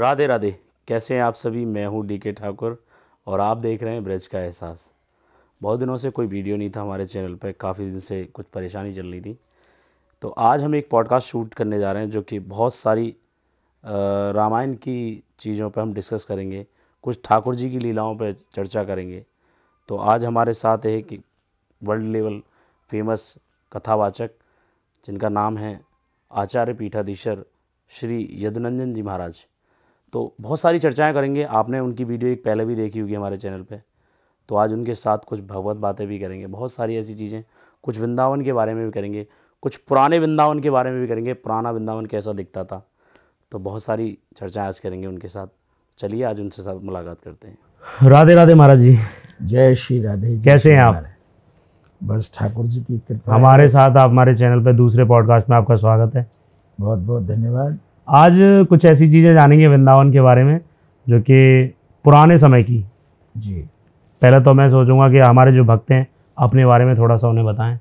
राधे राधे। कैसे हैं आप सभी। मैं हूं डीके ठाकुर और आप देख रहे हैं ब्रज का एहसास। बहुत दिनों से कोई वीडियो नहीं था हमारे चैनल पे, काफ़ी दिन से कुछ परेशानी चल रही थी। तो आज हम एक पॉडकास्ट शूट करने जा रहे हैं जो कि बहुत सारी रामायण की चीज़ों पे हम डिस्कस करेंगे, कुछ ठाकुर जी की लीलाओं पे चर्चा करेंगे। तो आज हमारे साथ है कि वर्ल्ड लेवल फेमस कथावाचक जिनका नाम है आचार्य पीठाधीश्वर श्री यदुनंदन जी महाराज। तो बहुत सारी चर्चाएं करेंगे। आपने उनकी वीडियो एक पहले भी देखी होगी हमारे चैनल पे। तो आज उनके साथ कुछ भगवत बातें भी करेंगे, बहुत सारी ऐसी चीज़ें, कुछ वृंदावन के बारे में भी करेंगे, कुछ पुराने वृंदावन के बारे में भी करेंगे, पुराना वृंदावन कैसा दिखता था। तो बहुत सारी चर्चाएं आज करेंगे उनके साथ। चलिए आज उनसे साथ मुलाकात करते हैं। राधे राधे महाराज जी। जय श्री राधे। कैसे हैं आप। बस ठाकुर जी की कृपा। हमारे साथ आप हमारे चैनल पे दूसरे पॉडकास्ट में आपका स्वागत है। बहुत बहुत धन्यवाद। आज कुछ ऐसी चीज़ें जानेंगे वृंदावन के बारे में जो कि पुराने समय की। जी पहले तो मैं सोचूंगा कि हमारे जो भक्त हैं अपने बारे में थोड़ा सा उन्हें बताएं।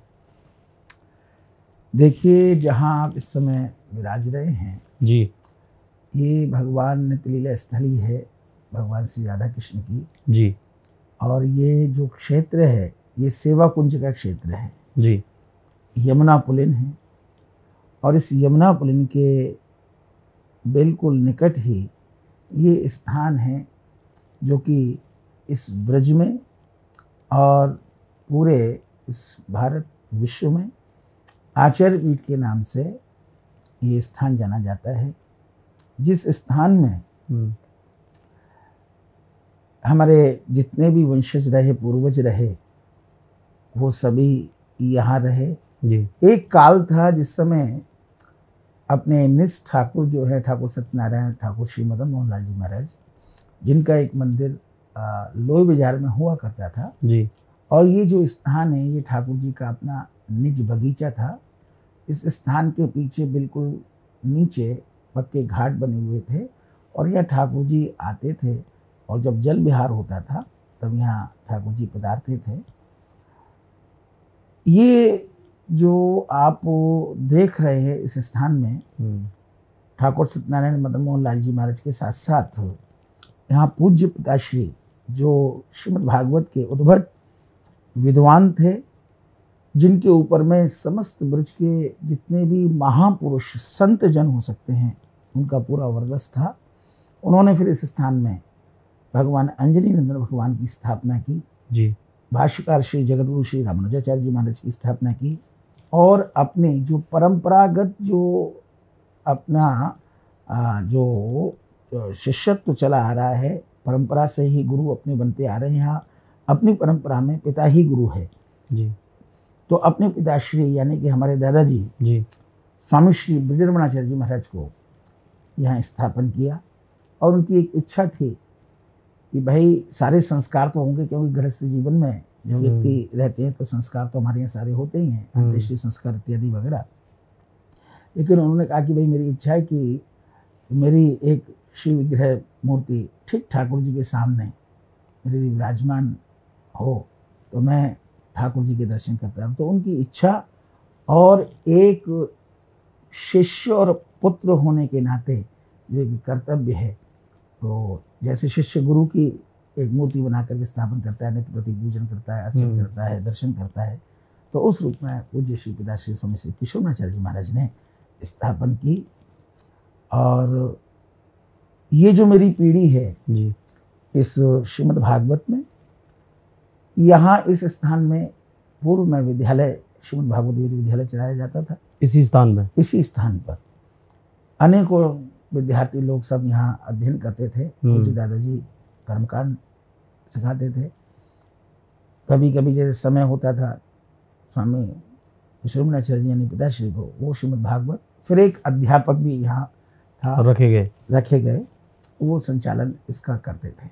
देखिए, जहाँ आप इस समय विराज रहे हैं जी, ये भगवान नित्यलीला स्थली है भगवान श्री राधा कृष्ण की जी, और ये जो क्षेत्र है ये सेवा कुंज का क्षेत्र है जी, यमुना पुलिन है। और इस यमुना पुलिन के बिल्कुल निकट ही ये स्थान है जो कि इस ब्रज में और पूरे इस भारत विश्व में आचार्य पीठ के नाम से ये स्थान जाना जाता है। जिस स्थान में हमारे जितने भी वंशज रहे, पूर्वज रहे, वो सभी यहाँ रहे। जी, एक काल था जिस समय अपने निष्ठ ठाकुर जो है ठाकुर सत्यनारायण ठाकुर श्री मदन मोहन लाल जी महाराज, जिनका एक मंदिर लोई बाजार में हुआ करता था जी, और ये जो स्थान है ये ठाकुर जी का अपना निज बगीचा था। इस स्थान के पीछे बिल्कुल नीचे पक्के घाट बने हुए थे और यह ठाकुर जी आते थे और जब जल विहार होता था तब यहाँ ठाकुर जी पधारते थे। ये जो आप देख रहे हैं इस स्थान में ठाकुर सत्यनारायण मदन मोहन लाल जी महाराज के साथ साथ यहाँ पूज्य पिताश्री जो श्रीमद् भागवत के उद्भट विद्वान थे, जिनके ऊपर में समस्त ब्रज के जितने भी महापुरुष संत जन हो सकते हैं उनका पूरा वर्चस्व था। उन्होंने फिर इस स्थान में भगवान अंजनी नंदन भगवान की स्थापना की। जी, भाष्यकार श्री जगतगुरु श्री रामानुजाचार्य जी महाराज की स्थापना की और अपने जो परंपरागत जो अपना जो शिष्यत्व चला आ रहा है, परंपरा से ही गुरु अपने बनते आ रहे हैं। यहाँ अपनी परंपरा में पिता ही गुरु है। जी, तो अपने पिताश्री यानी कि हमारे दादाजी जी स्वामी श्री ब्रजरमणाचार्य जी महाराज को यहाँ स्थापन किया और उनकी एक इच्छा थी कि भाई सारे संस्कार तो होंगे, क्योंकि गृहस्थ जीवन में जो व्यक्ति रहते हैं तो संस्कार तो हमारे यहाँ सारे होते ही हैं, अंत्येष्टि संस्कार इत्यादि वगैरह। लेकिन उन्होंने कहा कि भाई मेरी इच्छा है कि मेरी एक शिव विग्रह मूर्ति ठीक ठाकुर जी के सामने मेरे लिए विराजमान हो तो मैं ठाकुर जी के दर्शन करता हूँ। तो उनकी इच्छा और एक शिष्य और पुत्र होने के नाते जो एक कर्तव्य है, तो जैसे शिष्य गुरु की एक मूर्ति बना करके स्थापन करता है, नित्य प्रति पूजन करता है, अर्चन करता है, दर्शन करता है, तो उस रूप में पूज्य श्री पिताश्री स्वामी श्री किशोरनाचार्य जी महाराज ने स्थापन की। और ये जो मेरी पीढ़ी है जी इस श्रीमद् भागवत में, यहाँ इस स्थान में पूर्व में विद्यालय श्रीमद् भागवत विद्यालय चलाया जाता था। इसी स्थान पर अनेकों विद्यार्थी लोग सब यहाँ अध्ययन करते थे। पूज्य दादाजी कर्मकांड सिखाते थे। कभी कभी जैसे समय होता था स्वामी किशोरनाचार्य जी यानी पिताश्री को वो श्रीमद् भागवत, फिर एक अध्यापक भी यहाँ था रखे गए, वो संचालन इसका करते थे।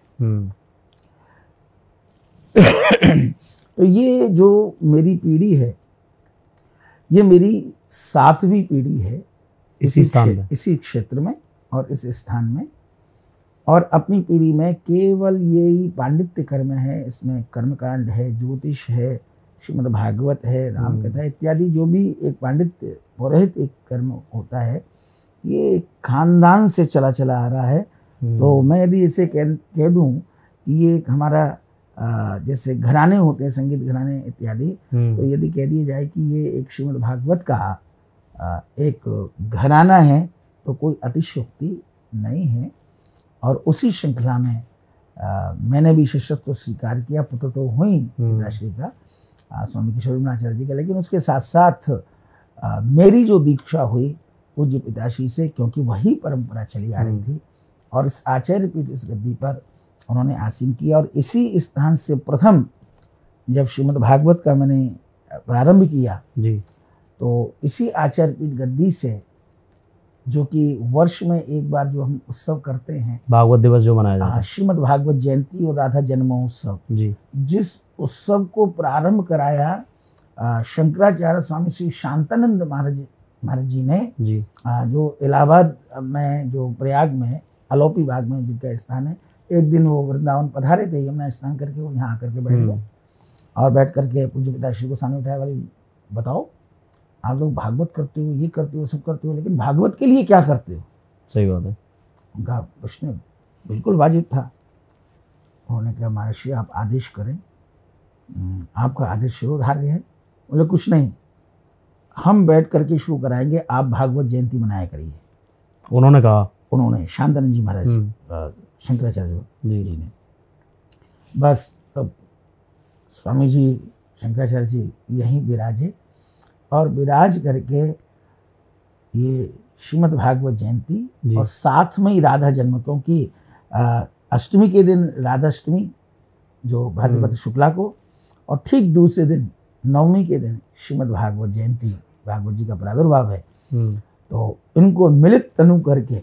तो ये जो मेरी पीढ़ी है ये मेरी 7वीं पीढ़ी है इसी क्षेत्र में और इस स्थान में। और अपनी पीढ़ी में केवल यही पांडित्य कर्म है, इसमें कर्मकांड है, ज्योतिष है, श्रीमद् भागवत है, रामकथा इत्यादि जो भी एक पांडित्य पौरोहित एक कर्म होता है, ये खानदान से चला आ रहा है। तो मैं यदि इसे कह दूं कि ये एक हमारा जैसे घराने होते हैं, संगीत घराने इत्यादि, तो यदि कह दिया जाए कि ये एक श्रीमद् भागवत का एक घराना है तो कोई अतिशयोक्ति नहीं है। और उसी श्रृंखला में मैंने भी शिष्यत्व स्वीकार किया। पुत्र तो हुई पिताश्री का, स्वामी किशोरीनाचार्य जी का, लेकिन उसके साथ साथ मेरी जो दीक्षा हुई पूज्य पिताश्री से, क्योंकि वही परंपरा चली आ रही थी और इस आचार्य पीठ, इस गद्दी पर उन्होंने आसीन किया। और इसी स्थान से प्रथम जब श्रीमद् भागवत का मैंने प्रारंभ किया जी, तो इसी आचार्य पीठ गद्दी से, जो कि वर्ष में एक बार जो हम उत्सव करते हैं, भागवत दिवस जो मनाया जाता है, श्रीमद् भागवत जयंती और राधा जन्मोत्सव जी, जिस उत्सव को प्रारंभ कराया शंकराचार्य स्वामी श्री शांतानंद महाराज जी ने जी, जो इलाहाबाद में, जो प्रयाग में अलोपी बाग में जिनका स्थान है, एक दिन वो वृंदावन पधारे थे, यमुना स्नान करके वो यहाँ आकर के बैठ गए और बैठ करके पूज्य पिताश्री को सामने उठाया, वाली बताओ आप लोग भागवत करते हो, ये करते हो, सब करते हो, लेकिन भागवत के लिए क्या करते हो? सही बात है। उनका प्रश्न बिल्कुल वाजिब था। उन्होंने कहा महर्षि आप आदेश करें, आपका आदेश शिरोधार्य है। बोले कुछ नहीं, हम बैठ करके शुरू कराएंगे, आप भागवत जयंती मनाया करिए। उन्होंने कहा, उन्होंने शांतानंद जी महाराज शंकराचार्य जी ने। बस तब स्वामी जी शंकराचार्य जी यहीं विराजे और विराज करके ये श्रीमद् भागवत जयंती और साथ में ही राधा जन्म, क्योंकि अष्टमी के दिन राधाष्टमी जो भाद्रपद शुक्ला को, और ठीक दूसरे दिन नवमी के दिन श्रीमद् भागवत जयंती, भागवत जी का प्रादुर्भाव है। तो इनको मिलित तनु करके,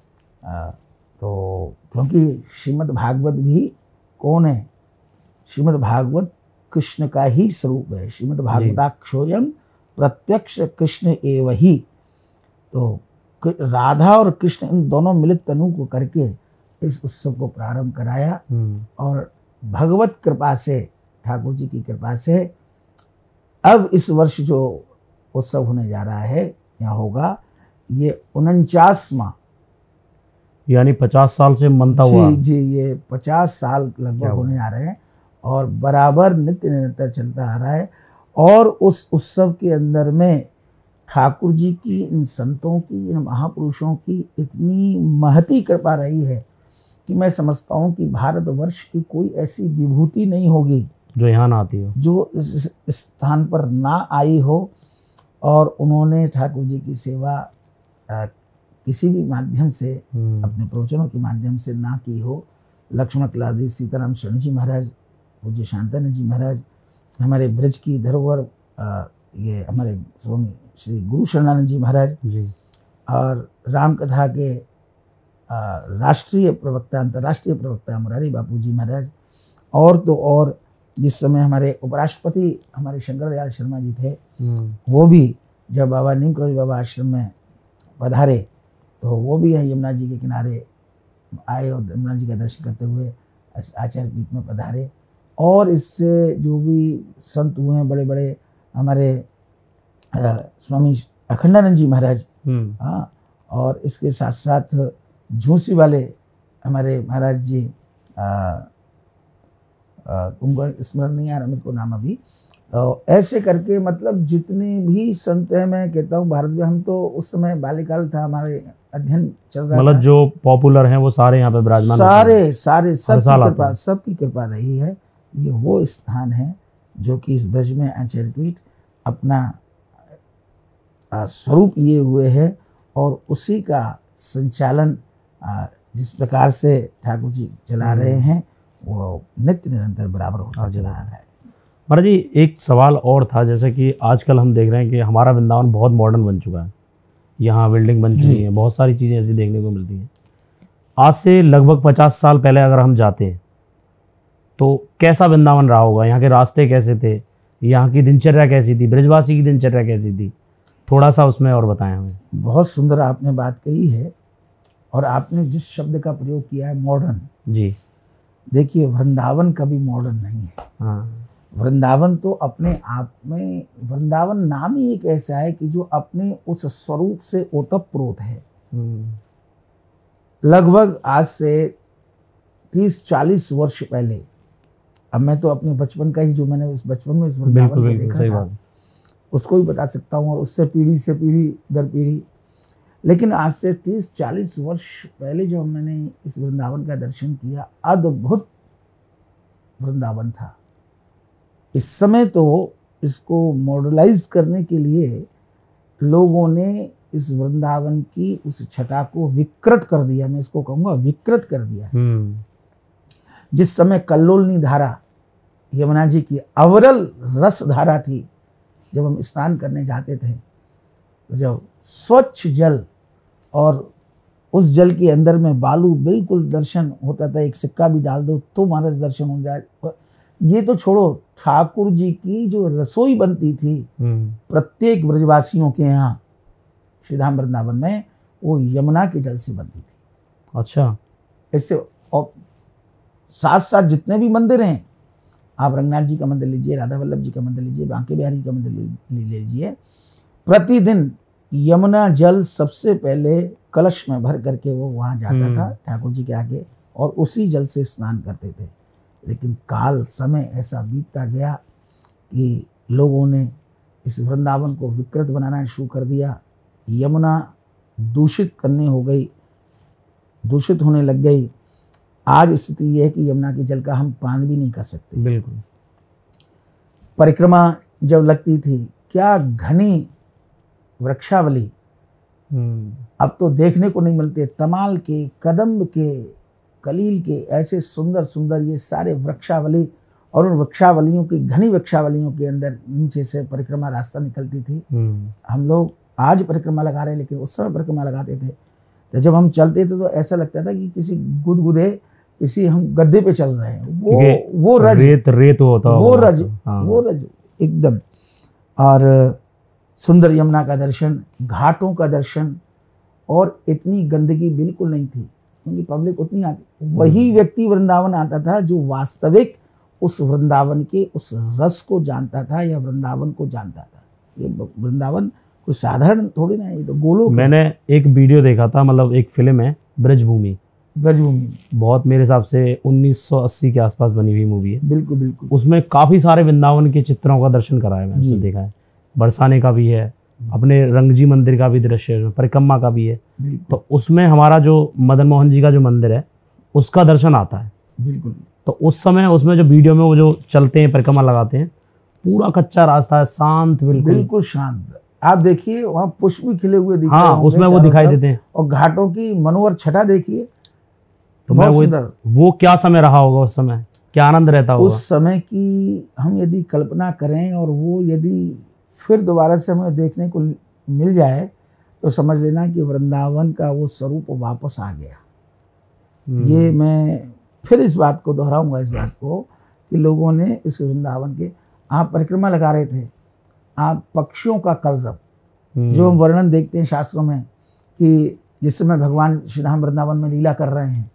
तो क्योंकि श्रीमद् भागवत भी कौन है? श्रीमद् भागवत कृष्ण का ही स्वरूप है। श्रीमद् भागवताक्षोयम प्रत्यक्ष कृष्ण एव ही। तो राधा और कृष्ण इन दोनों मिलित तनु को करके इस उत्सव को प्रारंभ कराया और भगवत कृपा से, ठाकुर जी की कृपा से अब इस वर्ष जो उत्सव होने जा रहा है, यहाँ होगा ये 49वां, यानी 50 साल से मनता हुआ जी, ये 50 साल लगभग होने आ रहे हैं और बराबर नित्य निरंतर चलता आ रहा है। और उस उत्सव के अंदर में ठाकुर जी की, इन संतों की, इन महापुरुषों की इतनी महती कृपा रही है कि मैं समझता हूँ कि भारतवर्ष की कोई ऐसी विभूति नहीं होगी जो यहाँ ना आती हो, जो इस स्थान पर ना आई हो। और उन्होंने ठाकुर जी की सेवा किसी भी माध्यम से, अपने प्रवचनों के माध्यम से ना की हो। लक्ष्मण कलादी सीताराम शरण जी महाराज, पूज्य शांतानंद जी महाराज, हमारे ब्रज की धरोहर ये हमारे स्वामी श्री गुरु शरणानंद जी महाराज जी, और राम कथा के राष्ट्रीय प्रवक्ता, अंतर्राष्ट्रीय प्रवक्ता मुरारी बापू जी महाराज, और तो और जिस समय हमारे उपराष्ट्रपति हमारे शंकर दयाल शर्मा जी थे, वो भी जब बाबा नीम करोली बाबा आश्रम में पधारे तो वो भी है यमुना जी के किनारे आए और यमुना जी का दर्शन करते हुए आचार्य पीठ में पधारे। और इससे जो भी संत हुए हैं बड़े बड़े, हमारे स्वामी अखंडानंद जी महाराज, हाँ, और इसके साथ साथ झूसी वाले हमारे महाराज जी, उनको स्मरण नहीं आ रहा मेरे को नाम अभी। तो ऐसे करके मतलब जितने भी संत हैं, मैं कहता हूँ भारत में, हम तो उस समय बाल्यकाल था, हमारे अध्ययन चल रहा था, मतलब जो पॉपुलर हैं वो सारे यहाँ पे विराजमान, सारे सबकी कृपा रही है। ये वो स्थान है जो कि इस ब्रज में आचार्य पीठ अपना स्वरूप लिए हुए है और उसी का संचालन जिस प्रकार से ठाकुर जी चला रहे हैं वो नित्य निरंतर बराबर होता चला रहा है। महाराज जी, एक सवाल और था, जैसे कि आजकल हम देख रहे हैं कि हमारा वृंदावन बहुत मॉडर्न बन चुका है, यहाँ बिल्डिंग बन चुकी है, बहुत सारी चीज़ें ऐसी देखने को मिलती हैं। आज से लगभग 50 साल पहले अगर हम जाते हैं तो कैसा वृंदावन रहा होगा? यहाँ के रास्ते कैसे थे? यहाँ की दिनचर्या कैसी थी? ब्रजवासी की दिनचर्या कैसी थी? थोड़ा सा उसमें और बताएं हमें। बहुत सुंदर आपने बात कही है और आपने जिस शब्द का प्रयोग किया है मॉडर्न, जी, देखिए वृंदावन कभी मॉडर्न नहीं है। हाँ, वृंदावन तो अपने आप में, वृंदावन नाम ही एक ऐसा है कि जो अपने उस स्वरूप से ओतप्रोत है। लगभग आज से 30-40 वर्ष पहले, अब मैं तो अपने बचपन का ही, जो मैंने उस बचपन में इस वृंदावन को देखा था, उसको भी बता सकता हूँ, और उससे पीढ़ी से पीढ़ी दर पीढ़ी। लेकिन आज से 30-40 वर्ष पहले जब मैंने इस वृंदावन का दर्शन किया, अद्भुत वृंदावन था। इस समय तो इसको मॉडलाइज करने के लिए लोगों ने इस वृंदावन की उस छटा को विकृत कर दिया, मैं इसको कहूँगा विकृत कर दिया। जिस समय कल्लोलनी धारा, यमुना जी की अविरल रस धारा थी, जब हम स्नान करने जाते थे, तो जब स्वच्छ जल और उस जल के अंदर में बालू बिल्कुल दर्शन होता था, एक सिक्का भी डाल दो तो महाराज दर्शन हो जाए। ये तो छोड़ो, ठाकुर जी की जो रसोई बनती थी प्रत्येक ब्रजवासियों के यहाँ श्रीधाम वृंदावन में, वो यमुना के जल से बनती थी। अच्छा, ऐसे और साथ साथ जितने भी मंदिर हैं, आप रंगनाथ जी का मंदिर लीजिए, राधा वल्लभ जी का मंदिर लीजिए, बांके बिहारी का मंदिर लीजिए, प्रतिदिन यमुना जल सबसे पहले कलश में भर करके वो वहाँ जाता था ठाकुर जी के आगे, और उसी जल से स्नान करते थे। लेकिन काल समय ऐसा बीतता गया कि लोगों ने इस वृंदावन को विकृत बनाना शुरू कर दिया। यमुना दूषित होने लग गई। आज स्थिति यह है कि यमुना के जल का हम पान भी नहीं कर सकते। बिल्कुल। परिक्रमा जब लगती थी, क्या घनी वृक्षावली, अब तो देखने को नहीं मिलते। तमाल के, कदम्ब के, कलील के, ऐसे सुंदर सुंदर ये सारे वृक्षावली, और उन वृक्षावलियों की, घनी वृक्षावलियों के अंदर नीचे से परिक्रमा रास्ता निकलती थी। हम लोग आज परिक्रमा लगा रहे हैं, लेकिन उस समय परिक्रमा लगाते थे, तो जब हम चलते थे तो ऐसा लगता था कि किसी गुदगुदे, किसी हम गद्दे पे चल रहे हैं। वो रज रेत होता, वो रज एकदम। और सुंदर यमुना का दर्शन, घाटों का दर्शन, और इतनी गंदगी बिल्कुल नहीं थी, क्योंकि पब्लिक उतनी आती। वही व्यक्ति वृंदावन आता था जो वास्तविक उस वृंदावन के उस रस को जानता था, या वृंदावन को जानता था। ये वृंदावन कोई साधारण थोड़ी ना है, ये तो गोलोक। मैंने एक वीडियो देखा था, मतलब एक फिल्म है ब्रजभूमि, बहुत मेरे हिसाब से 1980 के आसपास बनी हुई मूवी है। बिल्कुल बिल्कुल। उसमें काफी सारे वृंदावन के चित्रों का दर्शन कराया मैंने, उसमें देखा है। बरसाने का भी है, अपने रंगजी मंदिर का भी दृश्य है, परिक्रमा का भी है। तो उसमें हमारा जो मदन मोहन जी का जो मंदिर है उसका दर्शन आता है। बिल्कुल। तो उस समय उसमें जो वीडियो में वो जो चलते हैं, परिक्रमा लगाते हैं, पूरा कच्चा रास्ता है, शांत, बिल्कुल शांत। आप देखिए वहाँ पुष्प भी खिले हुए दिख रहे हैं, उसमें वो दिखाई देते हैं, और घाटों की मनोहर छटा देखिए। तो मैं वो क्या समय रहा होगा उस समय, क्या आनंद रहता होगा उस समय की। हम यदि कल्पना करें और वो यदि फिर दोबारा से हमें देखने को मिल जाए, तो समझ लेना कि वृंदावन का वो स्वरूप वापस आ गया। ये मैं फिर इस बात को दोहराऊंगा, इस बात को, कि लोगों ने इस वृंदावन के, आप परिक्रमा लगा रहे थे, आप पक्षियों का कलरव, जो हम वर्णन देखते हैं शास्त्रों में, कि जिस समय भगवान श्रीधाम वृंदावन में लीला कर रहे हैं,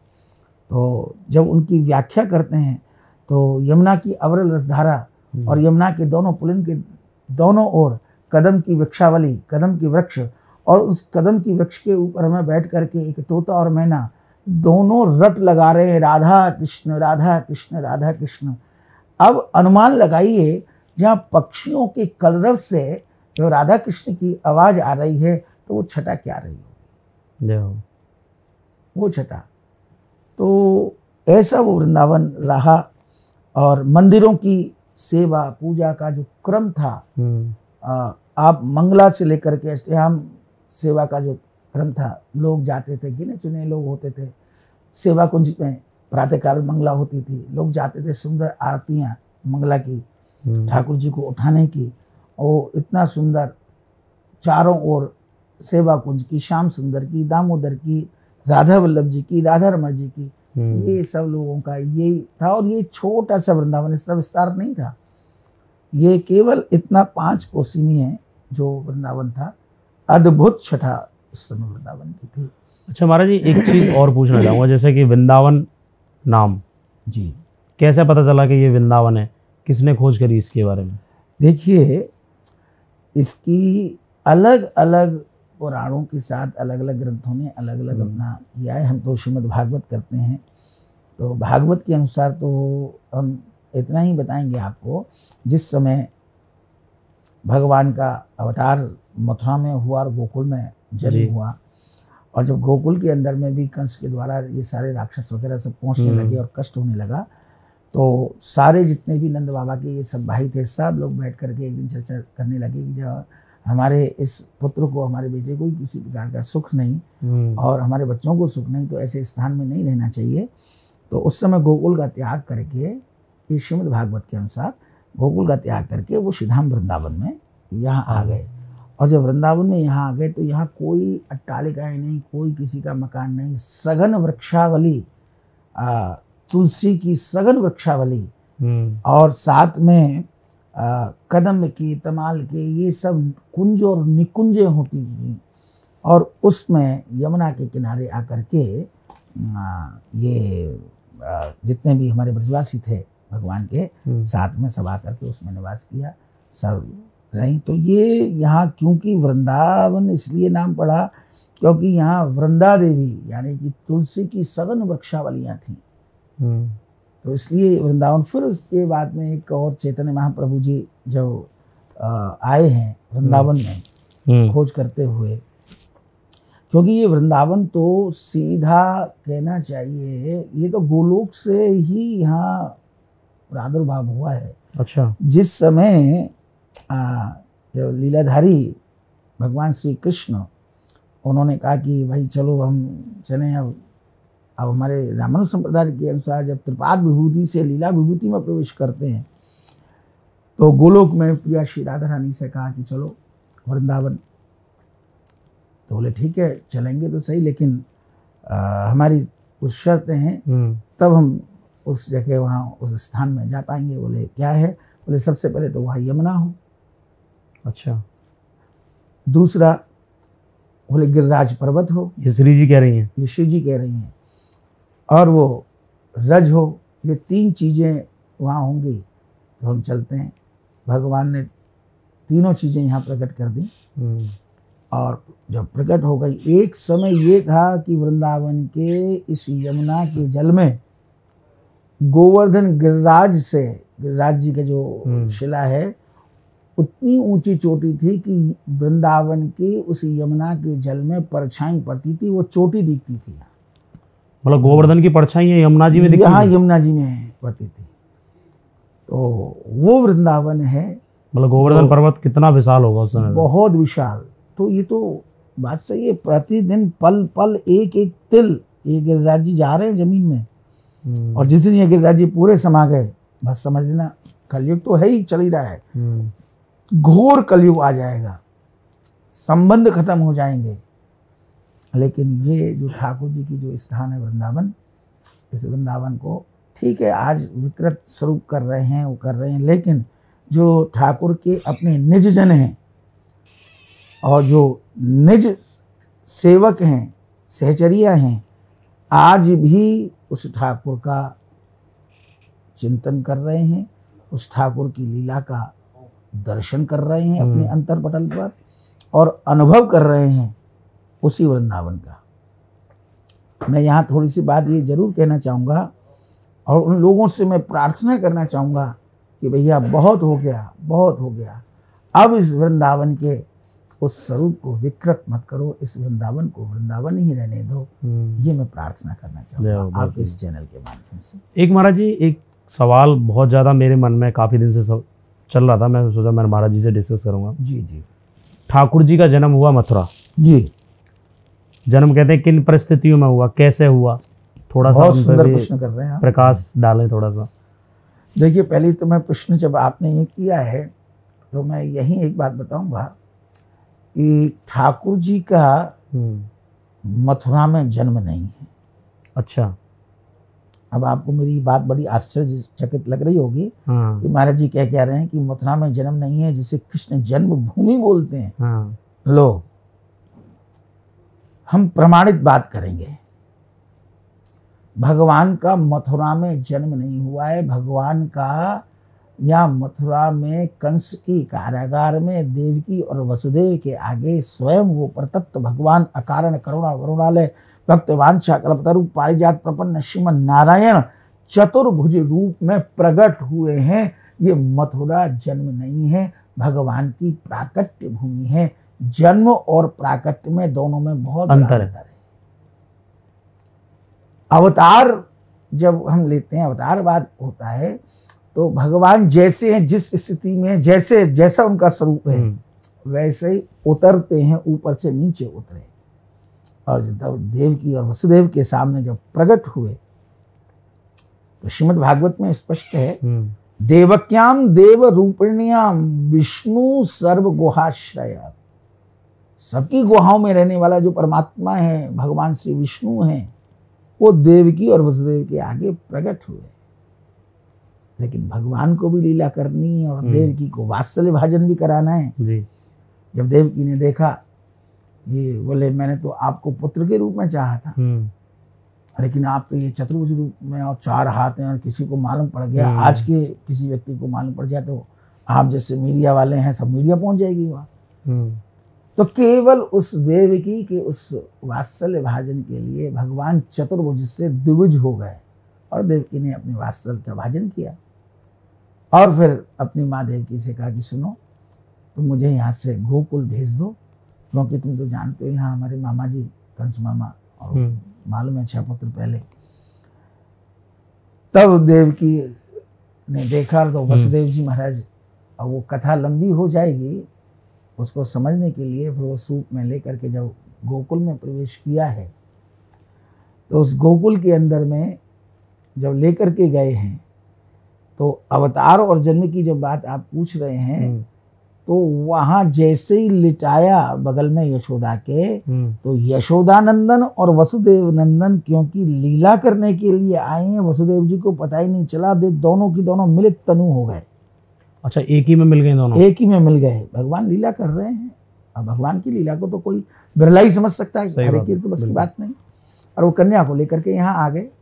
तो जब उनकी व्याख्या करते हैं, तो यमुना की अविरल रसधारा और यमुना के दोनों पुलिन के दोनों ओर कदम की वृक्षावली, कदम की वृक्ष, और उस कदम की वृक्ष के ऊपर में बैठ करके एक तोता और मैना दोनों रट लगा रहे हैं, राधा कृष्ण राधा कृष्ण राधा कृष्ण। अब अनुमान लगाइए, जहाँ पक्षियों के कलरव से जो राधा कृष्ण की आवाज़ आ रही है, तो वो छटा क्या रही होगी, वो छटा। तो ऐसा वो वृंदावन रहा। और मंदिरों की सेवा पूजा का जो क्रम था, आप मंगला से लेकर के अष्टयाम सेवा का जो क्रम था, लोग जाते थे, गिने चुने लोग होते थे। सेवा कुंज में प्रातःकाल मंगला होती थी, लोग जाते थे, सुंदर आरतियाँ मंगला की, ठाकुर जी को उठाने की, और इतना सुंदर चारों ओर सेवा कुंज की, श्याम सुंदर की, दामोदर की, राधा वल्लभ जी की, राधा रमण जी की, ये सब लोगों का यही था। और ये छोटा सा वृंदावन, इसका विस्तार नहीं था, ये केवल इतना 5 कोसी में है जो वृंदावन था। अद्भुत छठा उस समय वृंदावन की थी। अच्छा महाराज जी, एक चीज़ और पूछना चाहूँगा, जैसे कि वृंदावन नाम जी कैसे पता चला कि ये वृंदावन है, किसने खोज करी इसके बारे में? देखिए, इसकी अलग अलग पुराणों के साथ अलग अलग ग्रंथों ने अलग अलग अपना किया है। हम तो श्रीमद् भागवत करते हैं, तो भागवत के अनुसार तो हम इतना ही बताएंगे आपको। जिस समय भगवान का अवतार मथुरा में हुआ और गोकुल में जन्म हुआ, और जब गोकुल के अंदर में भी कंस के द्वारा ये सारे राक्षस वगैरह सब पहुंचने लगे और कष्ट होने लगा, तो सारे जितने भी नंद बाबा के ये सब भाई थे, सब लोग बैठ करके एक दिन चर्चा करने लगे कि जब हमारे इस पुत्र को, हमारे बेटे को ही किसी प्रकार का सुख नहीं और हमारे बच्चों को सुख नहीं, तो ऐसे स्थान में नहीं रहना चाहिए। तो उस समय गोकुल का त्याग करके, ये श्रीमद् भागवत के अनुसार गोकुल का त्याग करके वो सीधाम वृंदावन में यहाँ आ गए। और जब वृंदावन में यहाँ आ गए तो यहाँ कोई अट्टालिकाएं नहीं, कोई किसी का मकान नहीं, सघन वृक्षावली, तुलसी की सघन वृक्षावली, और साथ में कदम के, तमाल के, ये सब कुंज और निकुंजें होती थी। और उसमें यमुना के किनारे आकर के ये जितने भी हमारे ब्रजवासी थे भगवान के साथ में सब आकर के उसमें निवास किया, सब रही। तो ये यहाँ क्योंकि वृंदावन इसलिए नाम पड़ा क्योंकि यहाँ वृंदा देवी यानी कि तुलसी की सघन वृक्षावलियाँ थीं, तो इसलिए वृंदावन। फिर उसके बाद में एक और चैतन्य महाप्रभु जी जब आए हैं वृंदावन में खोज करते हुए, क्योंकि ये वृंदावन तो सीधा कहना चाहिए ये तो गोलोक से ही यहाँ प्रादुर्भाव हुआ है। अच्छा। जिस समय जो लीलाधारी भगवान श्री कृष्ण, उन्होंने कहा कि भाई चलो हम चलें, अब हमारे रामानुज संप्रदाय के अनुसार जब त्रिपाद विभूति से लीला विभूति में प्रवेश करते हैं, तो गोलोक में प्रिया श्री राधा रानी से कहा कि चलो वृंदावन। तो बोले ठीक है चलेंगे तो सही, लेकिन हमारी कुछ शर्तें हैं, तब हम उस जगह वहाँ उस स्थान में जा पाएंगे। बोले क्या है? बोले सबसे पहले तो वहाँ यमुना हो। अच्छा। दूसरा बोले गिरिराज पर्वत हो। ये श्री जी कह रही हैं? ये श्री जी कह रही हैं। और वो रज हो। ये तीन चीज़ें वहाँ होंगी तो हम चलते हैं। भगवान ने तीनों चीज़ें यहाँ प्रकट कर दी। और जब प्रकट हो गई, एक समय ये था कि वृंदावन के इस यमुना के जल में गोवर्धन गिरिराज से, गिरिराज जी का जो शिला है, उतनी ऊंची चोटी थी कि वृंदावन के उस यमुना के जल में परछाई पड़ती थी, वो चोटी दिखती थी। मतलब गोवर्धन की परछाई यमुना जी में दिखती? हाँ, यमुना जी में पड़ती थी। तो वो वृंदावन है। मतलब गोवर्धन पर्वत कितना विशाल होगा उस समय? बहुत विशाल। तो ये तो बात सही है, प्रतिदिन पल पल एक एक तिल ये गिरिराज जी जा रहे हैं जमीन में। और जिस दिन ये गिरिराज जी पूरे समा गए, बस समझ लेना कलयुग तो है ही, चल ही रहा है। घोर कलयुग आ जाएगा, संबंध खत्म हो जाएंगे। लेकिन ये जो ठाकुर जी की जो स्थान है वृंदावन, इस वृंदावन को ठीक है आज विकृत स्वरूप कर रहे हैं, वो कर रहे हैं, लेकिन जो ठाकुर के अपने निज जन हैं और जो निज सेवक हैं, सहचरिया हैं, आज भी उस ठाकुर का चिंतन कर रहे हैं, उस ठाकुर की लीला का दर्शन कर रहे हैं अपने अंतरपटल पर, और अनुभव कर रहे हैं उसी वृंदावन का। मैं यहाँ थोड़ी सी बात ये जरूर कहना चाहूँगा और उन लोगों से मैं प्रार्थना करना चाहूँगा कि भैया बहुत हो गया, बहुत हो गया। अब इस वृंदावन के उस स्वरूप को विकृत मत करो, इस वृंदावन को वृंदावन ही रहने दो। ये मैं प्रार्थना करना चाहूँगा आपके इस चैनल के माध्यम से। एक महाराज जी, एक सवाल बहुत ज़्यादा मेरे मन में काफ़ी दिन से चल रहा था, मैं सोचा मैं महाराज जी से डिस्कस करूँगा। जी जी। ठाकुर जी का जन्म हुआ मथुरा। जी। जन्म कहते हैं किन परिस्थितियों में हुआ, कैसे हुआ? थोड़ा सा सुंदर प्रश्न कर रहे हैं, प्रकाश डालें थोड़ा सा। देखिए, पहले तो मैं प्रश्न जब आपने ये किया है तो मैं यही एक बात बताऊंगा कि ठाकुर जी का मथुरा में जन्म नहीं है। अच्छा। अब आपको मेरी बात बड़ी आश्चर्यचकित लग रही होगी कि महाराज जी क्या कह रहे हैं कि मथुरा में जन्म नहीं है, जिसे कृष्ण जन्मभूमि बोलते हैं लोग। हम प्रमाणित बात करेंगे। भगवान का मथुरा में जन्म नहीं हुआ है। भगवान का या मथुरा में कंस की कारागार में देवकी और वसुदेव के आगे स्वयं वो परतत्व भगवान अकारण करुणा वरुणालय भक्त वांछा कल्पतरु पारिजात प्रपन्न श्रीमन नारायण चतुर्भुज रूप में प्रकट हुए हैं। ये मथुरा जन्म नहीं है, भगवान की प्राकट्य भूमि है। जन्म और प्राकट्य में दोनों में बहुत अंतर है। अवतार जब हम लेते हैं, अवतारवाद होता है तो भगवान जैसे हैं, जिस स्थिति में जैसे जैसा उनका स्वरूप है वैसे ही उतरते हैं, ऊपर से नीचे उतरे। और जब देवकी और वसुदेव के सामने जब प्रकट हुए तो श्रीमद् भागवत में स्पष्ट है, देवक्याम देव रूपिण्याम विष्णु सर्व गुहाश्रय। सबकी गुहाओं में रहने वाला जो परमात्मा है, भगवान श्री विष्णु हैं, वो देवकी और वसुदेव के आगे प्रकट हुए। लेकिन भगवान को भी लीला करनी है और देवकी को वात्सल्य भाजन भी कराना है जी। जब देवकी ने देखा ये बोले मैंने तो आपको पुत्र के रूप में चाहा था, लेकिन आप तो ये चतुर्भुज रूप में और 4 हाथ हैं और किसी को मालूम पड़ गया, आज के किसी व्यक्ति को मालूम पड़ जाए तो आप जैसे मीडिया वाले हैं सब मीडिया पहुंच जाएगी वहाँ। तो केवल उस देवकी के उस वात्सल्य भाजन के लिए भगवान चतुर्भुज से द्विभुज हो गए और देवकी ने अपने वात्सल्य का भाजन किया। और फिर अपनी माँ देवकी से कहा कि सुनो, तुम मुझे यहाँ से गोकुल भेज दो, क्योंकि तुम तो जानते हो यहाँ हमारे मामा जी कंस मामा और मालूम है 6 पुत्र पहले। तब देवकी ने देखा तो वसुदेव जी महाराज, अब वो कथा लंबी हो जाएगी, उसको समझने के लिए फिर वो सूप में लेकर के जब गोकुल में प्रवेश किया है तो उस गोकुल के अंदर में जब लेकर के गए हैं तो अवतार और जन्म की जब बात आप पूछ रहे हैं तो वहाँ जैसे ही लिटाया बगल में यशोदा के, तो यशोदानंदन और वसुदेव नंदन क्योंकि लीला करने के लिए आए हैं, वसुदेव जी को पता ही नहीं चला, दोनों की दोनों मिलित तनु हो गए। अच्छा, एक ही में मिल गए दोनों? एक ही में मिल गए। भगवान लीला कर रहे हैं, अब भगवान की लीला को तो कोई बिरला ही समझ सकता है, हर एक की तो बस की बात नहीं। और वो कन्या को लेकर के यहाँ आ गए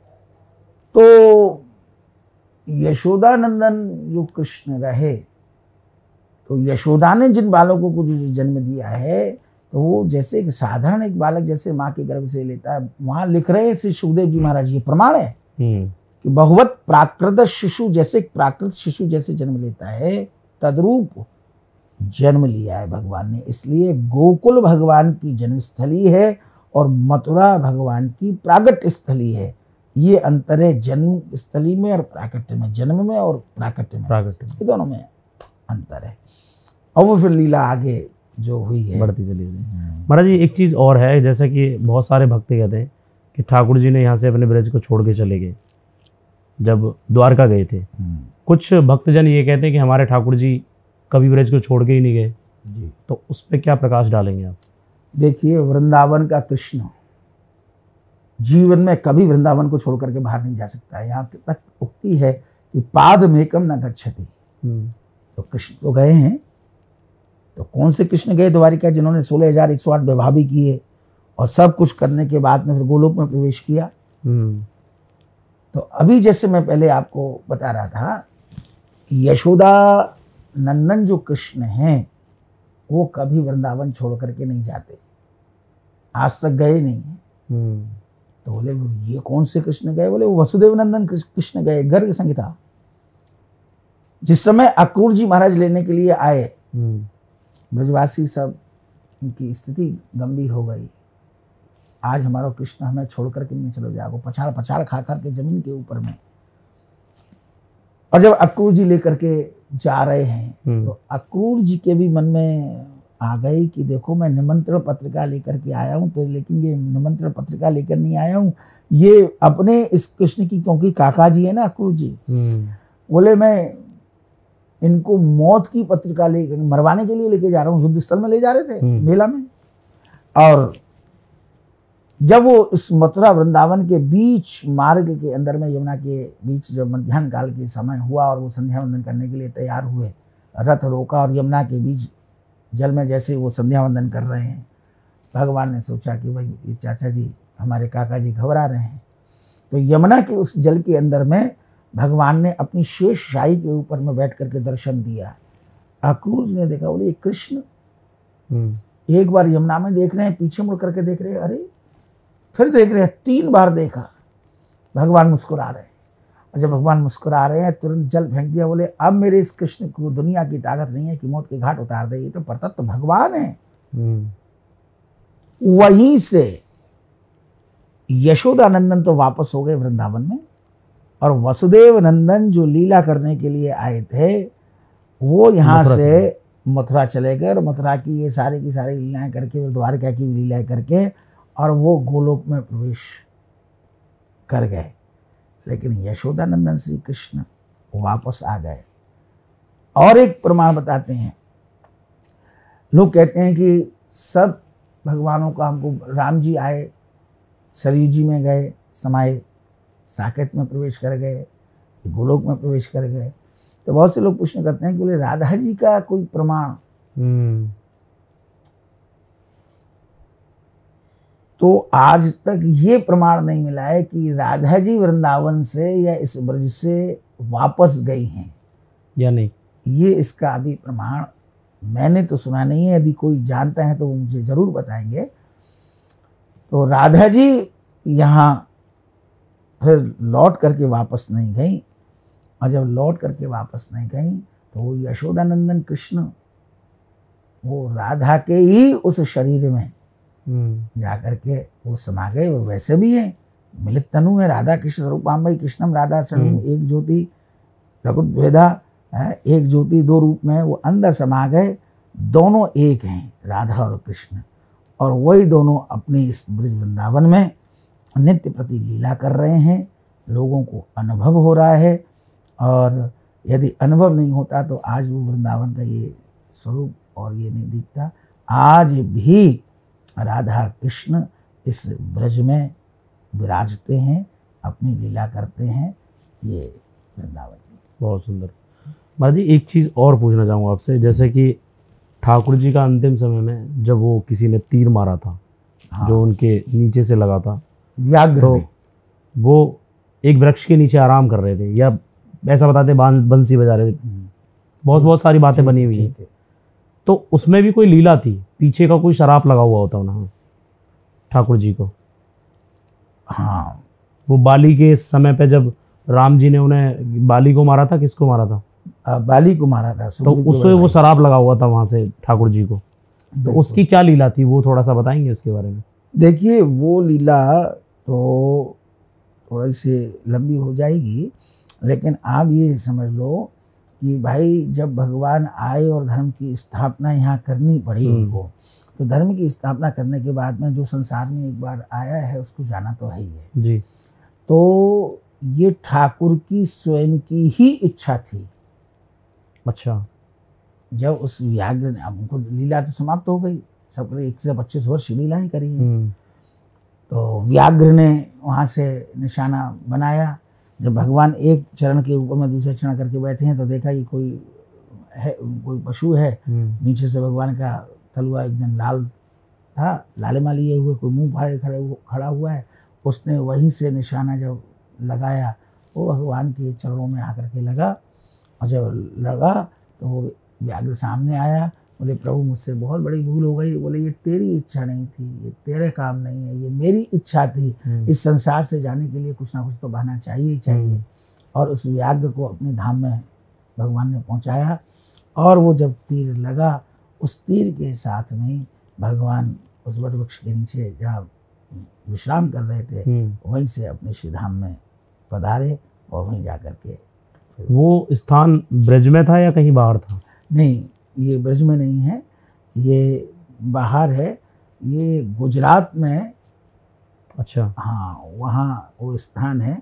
तो यशोदानंदन जो कृष्ण रहे, तो यशोदा ने जिन बालकों को जो जन्म दिया है तो वो जैसे एक साधारण एक बालक जैसे माँ के गर्भ से लेता है, वहाँ लिख रहे हैं श्री सुखदेव जी महाराज, ये प्रमाण है कि बहुवत प्राकृत शिशु जैसे प्राकृत शिशु जैसे जन्म लेता है, तद्रूप जन्म लिया है भगवान ने। इसलिए गोकुल भगवान की जन्मस्थली है और मथुरा भगवान की प्राकट्य स्थली है। ये अंतर है जन्म स्थली में और प्राकट्य में, जन्म में और प्राकट्य में, ये दोनों में अंतर है। और वो फिर लीला आगे जो हुई है बढ़ती चली गई। महाराज जी एक चीज़ और है, जैसा कि बहुत सारे भक्त कहते हैं कि ठाकुर जी ने यहाँ से अपने ब्रज को छोड़ के चले गए जब द्वारका गए थे। कुछ भक्तजन ये कहते हैं कि हमारे ठाकुर जी कभी ब्रज को छोड़ के ही नहीं गए जी, तो उस पर क्या प्रकाश डालेंगे आप? देखिए, वृंदावन का कृष्ण जीवन में कभी वृंदावन को छोड़ करके बाहर नहीं जा सकता है। यहाँ तक उक्ति है कि पाद मेकम न गच्छति। तो कृष्ण तो गए हैं, तो कौन से कृष्ण गए द्वारिका जिन्होंने 16,108 विवाह भी किए और सब कुछ करने के बाद में फिर गोलोक में प्रवेश किया। तो अभी जैसे मैं पहले आपको बता रहा था कि यशोदा नंदन जो कृष्ण हैं वो कभी वृंदावन छोड़ करके नहीं जाते, आज तक गए नहीं हैं। तो बोले ये कौन से कृष्ण गए? बोले वो वसुदेव नंदन कृष्ण गए। गर्ग संहिता जिस समय अक्रूर जी महाराज लेने के लिए आए, ब्रजवासी सब उनकी स्थिति गंभीर हो गई, आज हमारा कृष्ण हमें छोड़ करके नहीं चलो जाओ, पछाड़ पछाड़ खा खा के जमीन के ऊपर में। और जब अक्रूर जी लेकर के जा रहे हैं तो अक्रूर जी के भी मन में आ गई कि देखो मैं निमंत्रण पत्रिका लेकर के आया हूँ, तो लेकिन ये निमंत्रण पत्रिका लेकर नहीं आया हूँ, ये अपने इस कृष्ण की, क्योंकि काका जी है ना अक्रूर जी, बोले मैं इनको मौत की पत्रिका लेकर मरवाने के लिए लेके जा रहा हूँ। युद्ध स्थल में ले जा रहे थे मेला में। और जब वो इस मथुरा वृंदावन के बीच मार्ग के अंदर में यमुना के बीच जब मध्याह्न काल के समय हुआ और वो संध्या वंदन करने के लिए तैयार हुए, रथ रोका और यमुना के बीच जल में जैसे वो संध्या वंदन कर रहे हैं, भगवान ने सोचा कि भाई ये चाचा जी हमारे काका जी घबरा रहे हैं। तो यमुना के उस जल के अंदर में भगवान ने अपनी शेष शाही के ऊपर में बैठ करके दर्शन दिया। अक्रूर ने देखा, बोले कृष्ण। एक बार यमुना में देख रहे हैं, पीछे मुड़ करके देख रहे हैं, अरे फिर देख रहे हैं, 3 बार देखा, भगवान मुस्कुरा रहे हैं। और जब भगवान मुस्कुरा रहे हैं तुरंत जल फेंक दिया, बोले अब मेरे इस कृष्ण को दुनिया की ताकत नहीं है कि मौत के घाट उतार दे, ये तो परतत्व भगवान है। वहीं से यशोदा नंदन तो वापस हो गए वृंदावन में, और वसुदेव नंदन जो लीला करने के लिए आए थे वो यहाँ से मथुरा चले गए, और मथुरा की ये सारी की सारी लीलाएं करके, द्वारका की लीलाएं करके, और वो गोलोक में प्रवेश कर गए। लेकिन यशोदा नंदन श्री कृष्ण वापस आ गए। और एक प्रमाण बताते हैं, लोग कहते हैं कि सब भगवानों का हमको, राम जी आए, सरयू जी में गए, समाये, साकेत में प्रवेश कर गए, गोलोक में प्रवेश कर गए। तो बहुत से लोग प्रश्न करते हैं कि बोले राधा जी का कोई प्रमाण? तो आज तक ये प्रमाण नहीं मिला है कि राधा जी वृंदावन से या इस ब्रज से वापस गई हैं या नहीं। ये इसका अभी प्रमाण मैंने तो सुना नहीं है। यदि कोई जानता है तो वो मुझे ज़रूर बताएंगे। तो राधा जी यहाँ फिर लौट करके वापस नहीं गई, और जब लौट करके वापस नहीं गई तो वो यशोदानंदन कृष्ण वो राधा के ही उस शरीर में जा करके वो समा गए। वो वैसे भी हैं, मिलित तनु है, राधा कृष्ण स्वरूपाम्बई कृष्णम राधा स्वरूप, एक ज्योति प्रकुटभेदा है, एक ज्योति 2 रूप में वो अंदर समा गए। दोनों एक हैं, राधा और कृष्ण, और वही दोनों अपने इस ब्रज वृंदावन में नित्य प्रति लीला कर रहे हैं। लोगों को अनुभव हो रहा है, और यदि अनुभव नहीं होता तो आज वो वृंदावन का ये स्वरूप और ये नहीं दिखता। आज भी राधा कृष्ण इस ब्रज में विराजते हैं, अपनी लीला करते हैं, ये वृंदावन। बहुत सुंदर। महाराज जी एक चीज़ और पूछना चाहूँगा आपसे, जैसे कि ठाकुर जी का अंतिम समय में जब वो किसी ने तीर मारा था, हाँ, जो उनके नीचे से लगा था, व्याघ्र, तो वो एक वृक्ष के नीचे आराम कर रहे थे, या ऐसा बताते बंसी बजा रहे थे, बहुत सारी बातें बनी हुई हैं। तो उसमें भी कोई लीला थी, पीछे का कोई शराब लगा हुआ होता ना ठाकुर जी को। हाँ, वो बाली के समय पे जब राम जी ने उन्हें, बाली को मारा था, किसको मारा था? बाली को मारा था, तो उसमें वो शराब लगा हुआ था वहां से ठाकुर जी को। तो उसकी क्या लीला थी, वो थोड़ा सा बताएंगे उसके बारे में? देखिए वो लीला तो थोड़ी सी लंबी हो जाएगी, लेकिन आप ये समझ लो कि भाई जब भगवान आए और धर्म की स्थापना यहाँ करनी पड़ी उनको, तो धर्म की स्थापना करने के बाद में जो संसार में एक बार आया है उसको जाना तो है ही है जी। तो ये ठाकुर की स्वयं की ही इच्छा थी। अच्छा। जब उस व्याघ्र ने, अब उनको लीला तो समाप्त हो गई, सब 1 से 25 वर्ष लीलाएं करी हैं। तो व्याघ्र ने वहाँ से निशाना बनाया। जब भगवान एक चरण के ऊपर में दूसरे चरण करके बैठे हैं तो देखा ये कोई है, कोई पशु है। नीचे से भगवान का तलवा एकदम लाल था, लालिमा लिए हुए, कोई मुंह फाड़े खड़ा हुआ है। उसने वहीं से निशाना जब लगाया वो भगवान के चरणों में आकर के लगा, और जब लगा तो वो व्याघ्र सामने आया। बोले प्रभु मुझसे बहुत बड़ी भूल हो गई। बोले ये तेरी इच्छा नहीं थी, ये तेरे काम नहीं है, ये मेरी इच्छा थी। इस संसार से जाने के लिए कुछ ना कुछ तो बहाना चाहिए ही चाहिए। और उस व्याघ्र को अपने धाम में भगवान ने पहुंचाया, और वो जब तीर लगा, उस तीर के साथ में भगवान उस वट वृक्ष के नीचे जहाँ विश्राम कर रहे थे वहीं से अपने श्री धाम में पधारे, और वहीं जा कर के। वो स्थान ब्रज में था या कहीं बाहर था? नहीं, ये ब्रज में नहीं है, ये बाहर है, ये गुजरात में। अच्छा। हाँ, वहाँ वो स्थान है,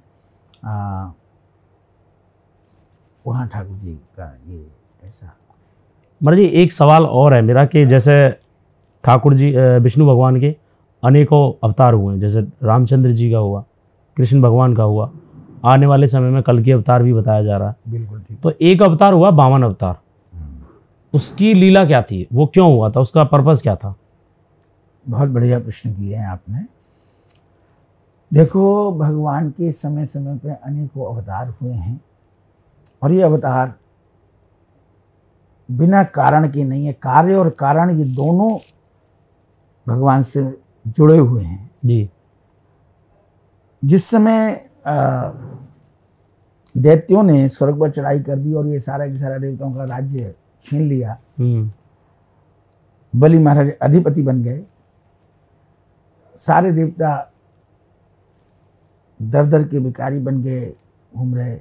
वहाँ ठाकुर जी का ये ऐसा। महाराज जी एक सवाल और है मेरा, कि जैसे ठाकुर जी विष्णु भगवान के अनेकों अवतार हुए हैं, जैसे रामचंद्र जी का हुआ, कृष्ण भगवान का हुआ, आने वाले समय में कल के अवतार भी बताया जा रहा है। बिल्कुल ठीक। तो एक अवतार हुआ वामन अवतार, उसकी लीला क्या थी, वो क्यों हुआ था, उसका पर्पस क्या था? बहुत बढ़िया प्रश्न किए हैं आपने। देखो, भगवान के समय समय पे अनेकों अवतार हुए हैं और ये अवतार बिना कारण के नहीं है। कार्य और कारण ये दोनों भगवान से जुड़े हुए हैं जी। जिस समय दैत्यों ने स्वर्ग पर चढ़ाई कर दी और ये सारा के सारा देवताओं का राज्य छीन लिया, बलि महाराज अधिपति बन गए, सारे देवता दर दर के भिखारी बन गए, घूम रहे।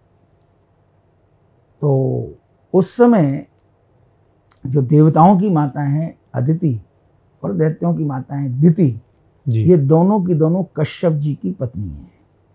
तो उस समय जो देवताओं की माता हैं अदिति और दैत्यों की माता हैं दिति, ये दोनों की दोनों कश्यप जी की पत्नी हैं।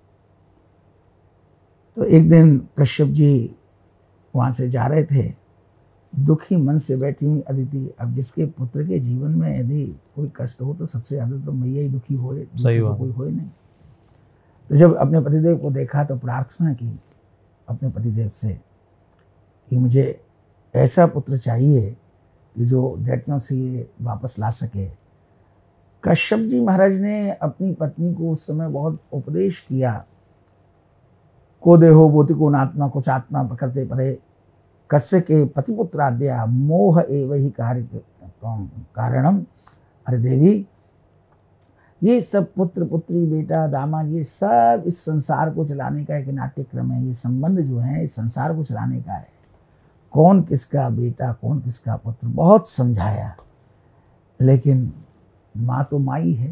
तो एक दिन कश्यप जी वहाँ से जा रहे थे, दुखी मन से बैठी हुई अदिति। अब जिसके पुत्र के जीवन में यदि कोई कष्ट हो तो सबसे ज़्यादा तो मैया ही दुखी होए, दूसरा तो कोई होए नहीं। तो जब अपने पतिदेव को देखा तो प्रार्थना की अपने पतिदेव से कि मुझे ऐसा पुत्र चाहिए कि जो दैत्यों से ये वापस ला सके। कश्यप जी महाराज ने अपनी पत्नी को उस समय बहुत उपदेश किया, को देहो बोति को नात्मा कुछ आत्मा पकड़ते परे कस्य के पतिपुत्राद्या मोह एव ही कारणम। अरे देवी, ये सब पुत्र पुत्री बेटा दामाद ये सब इस संसार को चलाने का एक नाट्यक्रम है। ये संबंध जो है इस संसार को चलाने का है। कौन किसका बेटा कौन किसका पुत्र बहुत समझाया, लेकिन माँ तो माई है।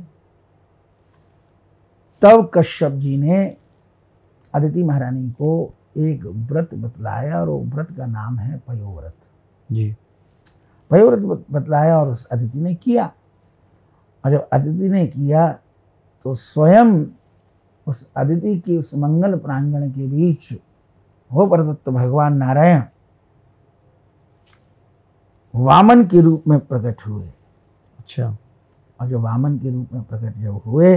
तब कश्यप जी ने अदिति महारानी को एक व्रत बतलाया और वो व्रत का नाम है पयोव्रत जी। पयोव्रत बतलाया और उस अदिति ने किया। और जब अदिति ने किया तो स्वयं उस अदिति की उस मंगल प्रांगण के बीच वो परतत्व भगवान नारायण वामन के रूप में प्रकट हुए। अच्छा। और जब वामन के रूप में प्रकट जब हुए,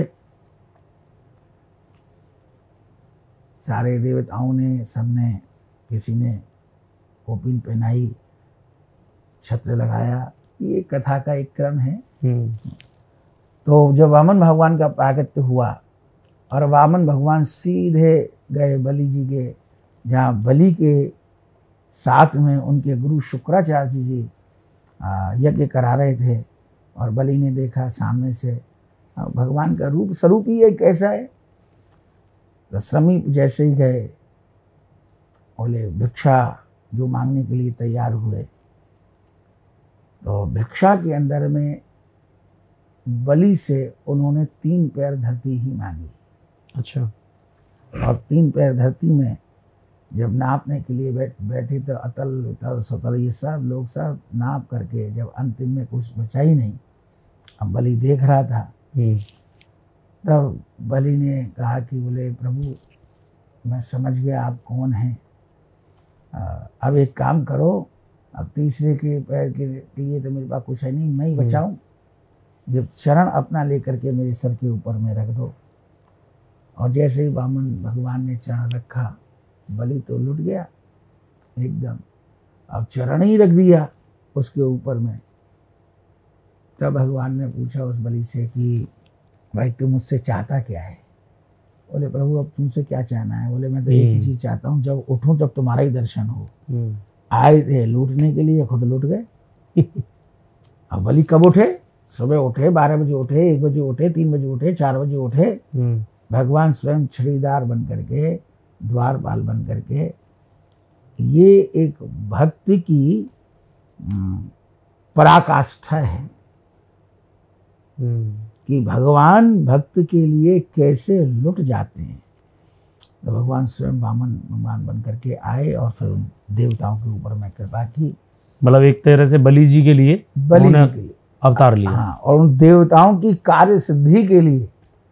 सारे देवताओं ने, सबने, किसी ने कोपिन पहनाई, छत्र लगाया। ये कथा का एक क्रम है। तो जब वामन भगवान का प्राकट्य हुआ और वामन भगवान सीधे गए बलि जी के, जहाँ बलि के साथ में उनके गुरु शुक्राचार्य जी यज्ञ करा रहे थे, और बलि ने देखा सामने से भगवान का रूप स्वरूप ही एक कैसा है। तो समीप जैसे ही गए, बोले भिक्षा जो मांगने के लिए तैयार हुए, तो भिक्षा के अंदर में बलि से उन्होंने 3 पैर धरती ही मांगी। अच्छा। और 3 पैर धरती में जब नापने के लिए बैठे तो अतल वितल सुतल ये सब लोग सब नाप करके जब अंतिम में कुछ बचा ही नहीं, अब बलि देख रहा था। तब बलि ने कहा कि बोले प्रभु, मैं समझ गया आप कौन हैं, अब एक काम करो, अब तीसरे के पैर के लिए तो मेरे पास कुछ है नहीं, मैं ही बचाऊं, ये चरण अपना लेकर के मेरे सर के ऊपर में रख दो। और जैसे ही वामन भगवान ने चरण रखा, बलि तो लुट गया एकदम। अब चरण ही रख दिया उसके ऊपर में। तब भगवान ने पूछा उस बलि से कि भाई तुम मुझसे चाहता क्या है। बोले प्रभु अब तुमसे क्या चाहना है। बोले मैं तो एक ही चीज़ चाहता हूँ, जब उठूँ जब तुम्हारा ही दर्शन हो। आए थे लूटने के लिए, खुद लूट गए। अब बलि कब उठे? सुबह उठे, 12 बजे उठे, 1 बजे उठे, 3 बजे उठे, 4 बजे उठे। भगवान स्वयं छड़ीदार बन करके, द्वारपाल बन करके। ये एक भक्ति की पराकाष्ठा है कि भगवान भक्त के लिए कैसे लुट जाते हैं। तो भगवान स्वयं वामन भगवान बन करके आए और फिर उन देवताओं के ऊपर में कृपा की। मतलब एक तरह से बलि जी के लिए अवतार लिया। हाँ, और उन देवताओं की कार्य सिद्धि के लिए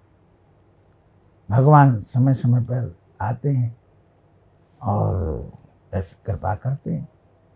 भगवान समय समय पर आते हैं और ऐसे कृपा करते हैं।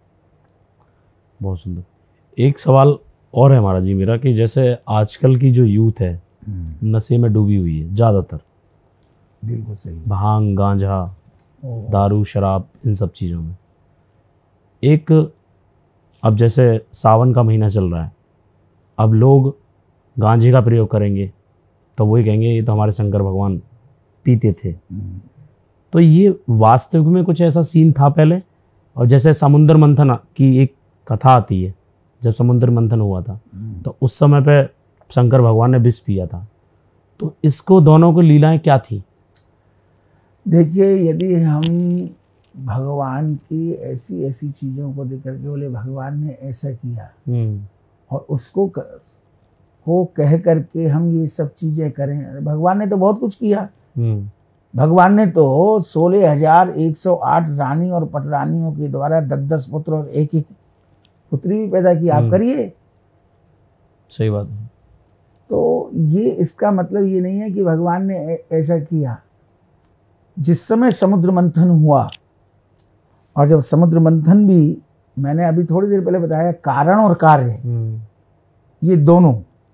बहुत सुंदर। एक सवाल और है महाराज जी मेरा, कि जैसे आजकल की जो यूथ है नशे में डूबी हुई है ज़्यादातर, बिल्कुल सही, भांग गांजा दारू शराब इन सब चीज़ों में। एक अब जैसे सावन का महीना चल रहा है, अब लोग गांजे का प्रयोग करेंगे, तो वही कहेंगे ये तो हमारे शंकर भगवान पीते थे। तो ये वास्तविक में कुछ ऐसा सीन था पहले? और जैसे समुद्र मंथन की एक कथा आती है, जब समुद्र मंथन हुआ था तो उस समय पे शंकर भगवान ने विष पिया था, तो इसको दोनों को लीलाएं क्या थी? देखिए, यदि हम भगवान की ऐसी ऐसी चीज़ों को देख करके बोले भगवान ने ऐसा किया और उसको को कह करके हम ये सब चीज़ें करें, अरे भगवान ने तो बहुत कुछ किया। भगवान ने तो 16,108 रानी और पटरानियों के द्वारा 10-10 पुत्र और एक एक पुत्री भी पैदा की। आप करिए। सही बात है। तो ये इसका मतलब ये नहीं है कि भगवान ने ऐसा किया। जिस समय समुद्र मंथन हुआ, और जब समुद्र मंथन भी मैंने अभी थोड़ी देर पहले बताया, कारण और कार्य ये दोनों,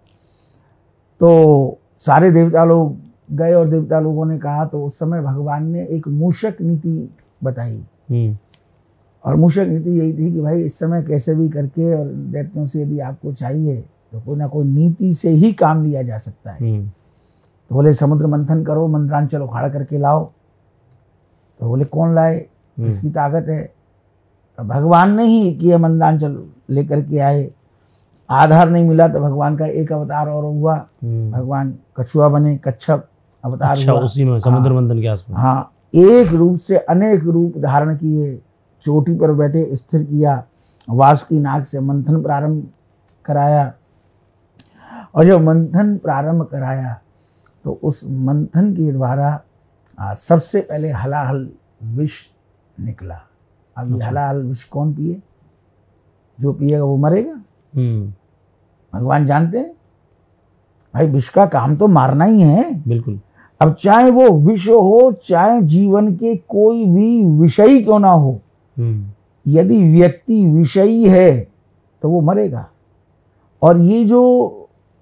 तो सारे देवता लोग गए और देवता लोगों ने कहा, तो उस समय भगवान ने एक मूषक नीति बताई। और मूषक नीति यही थी कि भाई इस समय कैसे भी करके, और दैत्यों से यदि आपको चाहिए तो कोई ना कोई नीति से ही काम लिया जा सकता है। तो बोले समुद्र मंथन करो, मंत्रांचल उखाड़ करके लाओ। तो बोले कौन लाए, किसकी ताकत है? तो भगवान ने ही किया, मंत्रांचल लेकर के आए। आधार नहीं मिला तो भगवान का एक अवतार और हुआ, भगवान कछुआ बने, कच्छप अवतार हुआ। उसी में समुद्र मंथन के आसपास। हाँ, एक रूप से अनेक रूप धारण किए, चोटी पर बैठे स्थिर किया, वासुकी नाग से मंथन प्रारंभ कराया। और जब मंथन प्रारंभ कराया तो उस मंथन के द्वारा सबसे पहले हलाहल विष निकला। अब ये हलाहल विष कौन पिए? जो पिएगा वो मरेगा। भगवान जानते हैं भाई विष का काम तो मारना ही है। बिल्कुल। अब चाहे वो विष हो, चाहे जीवन के कोई भी विषय क्यों ना हो, यदि व्यक्ति विषयी है तो वो मरेगा। और ये जो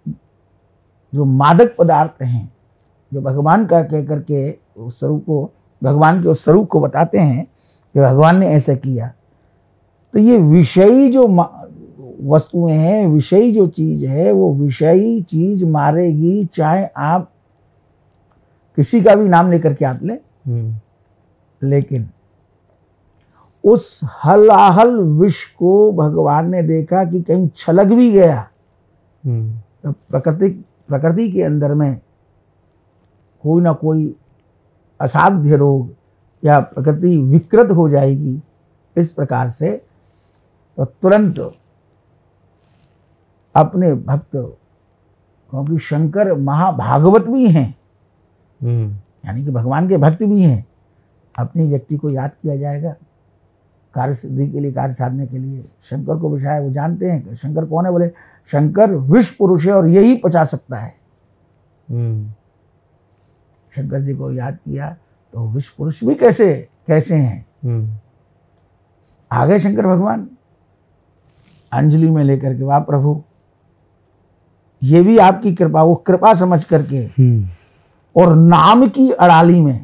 मादक पदार्थ हैं, जो भगवान का कह करके उस स्वरूप को, भगवान के उस स्वरूप को बताते हैं कि भगवान ने ऐसा किया, तो ये विषयी जो वस्तुएं हैं, विषयी जो चीज है, वो विषयी चीज मारेगी, चाहे आप किसी का भी नाम लेकर के आप ले। लेकिन उस हलाहल विष को भगवान ने देखा कि कहीं छलक भी गया तो प्रकृति के अंदर में कोई ना कोई असाध्य रोग या प्रकृति विकृत हो जाएगी। इस प्रकार से तो तुरंत अपने भक्त, क्योंकि शंकर महाभागवत भी हैं, यानी कि भगवान के भक्त भी हैं, अपने व्यक्ति को याद किया जाएगा कार्य सिद्धि के लिए, कार्य साधने के लिए। शंकर को बिठाया, वो जानते हैं कि शंकर कौन है। बोले शंकर विश्व पुरुष है और यही पचा सकता है। शंकर जी को याद किया तो विश्व पुरुष भी कैसे हैं। आ गए शंकर भगवान अंजलि में लेकर के, वाह प्रभु ये भी आपकी कृपा। वो कृपा समझ करके और नाम की अड़ाली में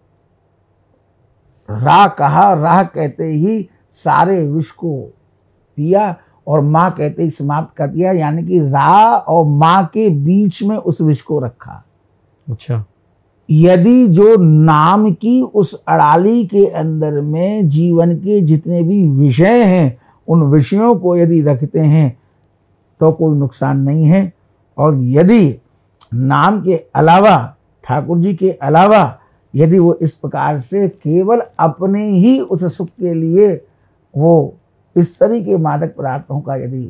रा कहा, राह कहते ही सारे विष को पिया और माँ कहते ही समाप्त कर दिया, यानी कि रा और माँ के बीच में उस विष को रखा। अच्छा। यदि जो नाम की उस अड़ाली के अंदर में जीवन के जितने भी विषय हैं, उन विषयों को यदि रखते हैं तो कोई नुकसान नहीं है। और यदि नाम के अलावा, ठाकुर जी के अलावा, यदि वो इस प्रकार से केवल अपने ही उस सुख के लिए वो इस तरह के मादक पदार्थों का यदि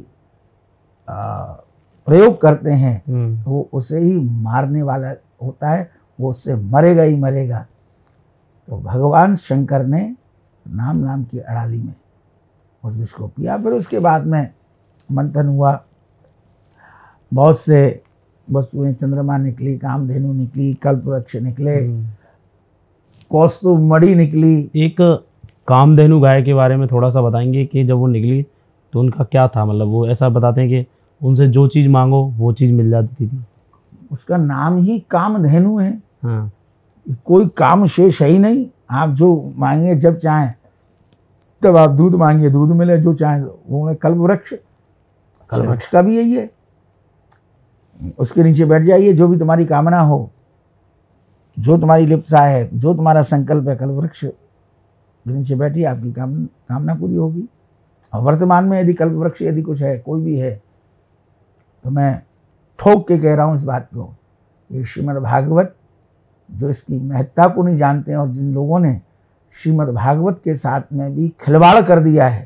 प्रयोग करते हैं तो वो उसे ही मारने वाला होता है, वो उससे मरेगा ही मरेगा। तो भगवान शंकर ने नाम की अड़ाली में उस विष को पिया। फिर उसके बाद में मंथन हुआ, बहुत से वस्तुएं, चंद्रमा निकली, कामधेनु निकली, कल्पवृक्ष निकले, कौस्तुभ मणि निकली। एक कामधेनु गाय के बारे में थोड़ा सा बताएंगे कि जब वो निकली तो उनका क्या था? मतलब वो ऐसा बताते हैं कि उनसे जो चीज़ मांगो वो चीज़ मिल जाती थी। उसका नाम ही कामधेनु है। हाँ। कोई काम शेष है ही नहीं। आप जो मांगे जब चाहें तब आप दूध मांगिए दूध मिले, जो चाहें वो। कल्पवृक्ष का भी यही है। उसके नीचे बैठ जाइए, जो भी तुम्हारी कामना हो, जो तुम्हारी लिप्सा है, जो तुम्हारा संकल्प है, कल्पवृक्ष के नीचे बैठिए, आपकी कामना पूरी होगी। और वर्तमान में यदि कल्पवृक्ष यदि कुछ है, कोई भी है, तो मैं ठोक के कह रहा हूँ इस बात को, ये श्रीमद् भागवत, जो इसकी महत्ता को नहीं जानते हैं, और जिन लोगों ने श्रीमद् भागवत के साथ में भी खिलवाड़ कर दिया है,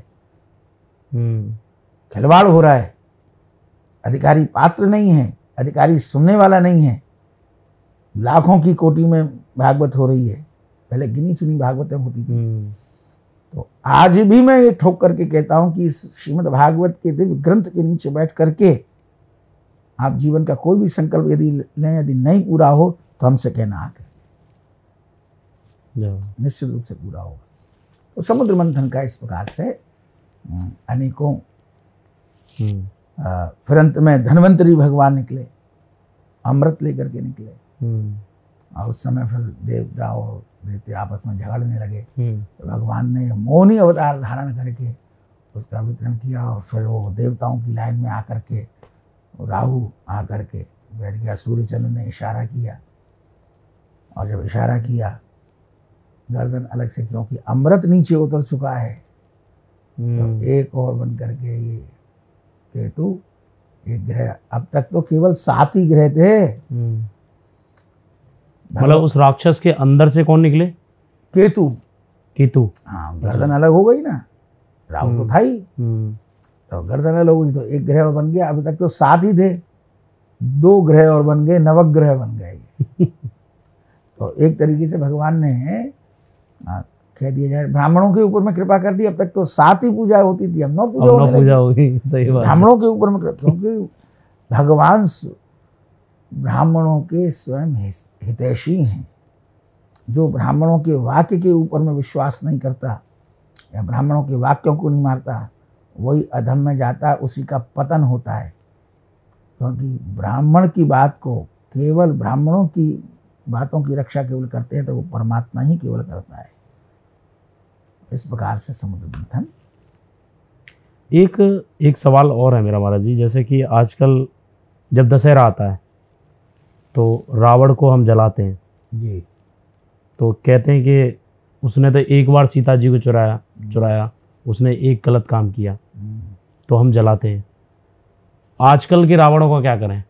खिलवाड़ हो रहा है, अधिकारी पात्र नहीं है, अधिकारी सुनने वाला नहीं है, लाखों की कोटि में भागवत हो रही है, पहले गिनी चुनी भागवतें होती थी। तो आज भी मैं ये ठोक करके कहता हूं कि इस श्रीमद् भागवत के दिव्य ग्रंथ के नीचे बैठ करके आप जीवन का कोई भी संकल्प यदि लें, यदि नहीं पूरा हो तो हमसे कहना आके, निश्चित रूप से पूरा होगा। तो समुद्र मंथन का इस प्रकार से अनेकों, फिर अंत में धन्वंतरी भगवान निकले, अमृत लेकर के निकले, और उस समय फिर देवता और देवते आपस में झगड़ने लगे। तो भगवान ने मोहिनी अवतार धारण करके उसका वितरण किया, और फिर वो देवताओं की लाइन में आकर के राहु आकर के बैठ गया, सूर्य चंद्र ने इशारा किया, और जब इशारा किया गर्दन अलग से, क्योंकि अमृत नीचे उतर चुका है, तो एक और बन करके ये केतु, एक ग्रह, अब तक तो केवल 7 ही ग्रह थे। मतलब उस राक्षस के अंदर से कौन निकले? केतु। केतु, हाँ, गर्दन अलग हो गई ना, राहु तो था ही, तो गर्दन अलग हुई, तो एक ग्रह और बन गया। अभी तक तो 7 ही थे, 2 ग्रह और बन गए, नवग्रह बन गए। तो एक तरीके से भगवान ने कह दिया जाए, ब्राह्मणों के ऊपर में कृपा कर दी। अब तक तो 7 ही पूजा होती थी, अब 9 पूजा होगी। सही बात, ब्राह्मणों के ऊपर में, क्योंकि भगवान ब्राह्मणों के स्वयं हितैषी हैं। जो ब्राह्मणों के वाक्य के ऊपर में विश्वास नहीं करता या ब्राह्मणों के वाक्यों को नहीं मारता, वही अधम में जाता है, उसी का पतन होता है। क्योंकि ब्राह्मण की बात को, केवल ब्राह्मणों की बातों की रक्षा केवल करते हैं तो वो परमात्मा ही केवल करता है। इस प्रकार से समुद्र मंथन। एक सवाल और है मेरा महाराज जी, जैसे कि आजकल जब दशहरा आता है तो रावण को हम जलाते हैं जी, तो कहते हैं कि उसने तो एक बार सीता जी को चुराया, उसने एक गलत काम किया तो हम जलाते हैं। आजकल के रावणों का क्या करें,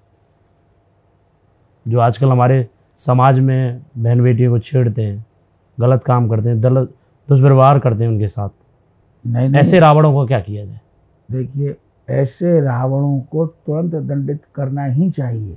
जो आजकल हमारे समाज में बहन बेटियों को छेड़ते हैं, गलत काम करते हैं, दुष्व्यवहार करते हैं उनके साथ, नहीं, ऐसे रावणों को क्या किया जाए? देखिए, ऐसे रावणों को तुरंत दंडित करना ही चाहिए।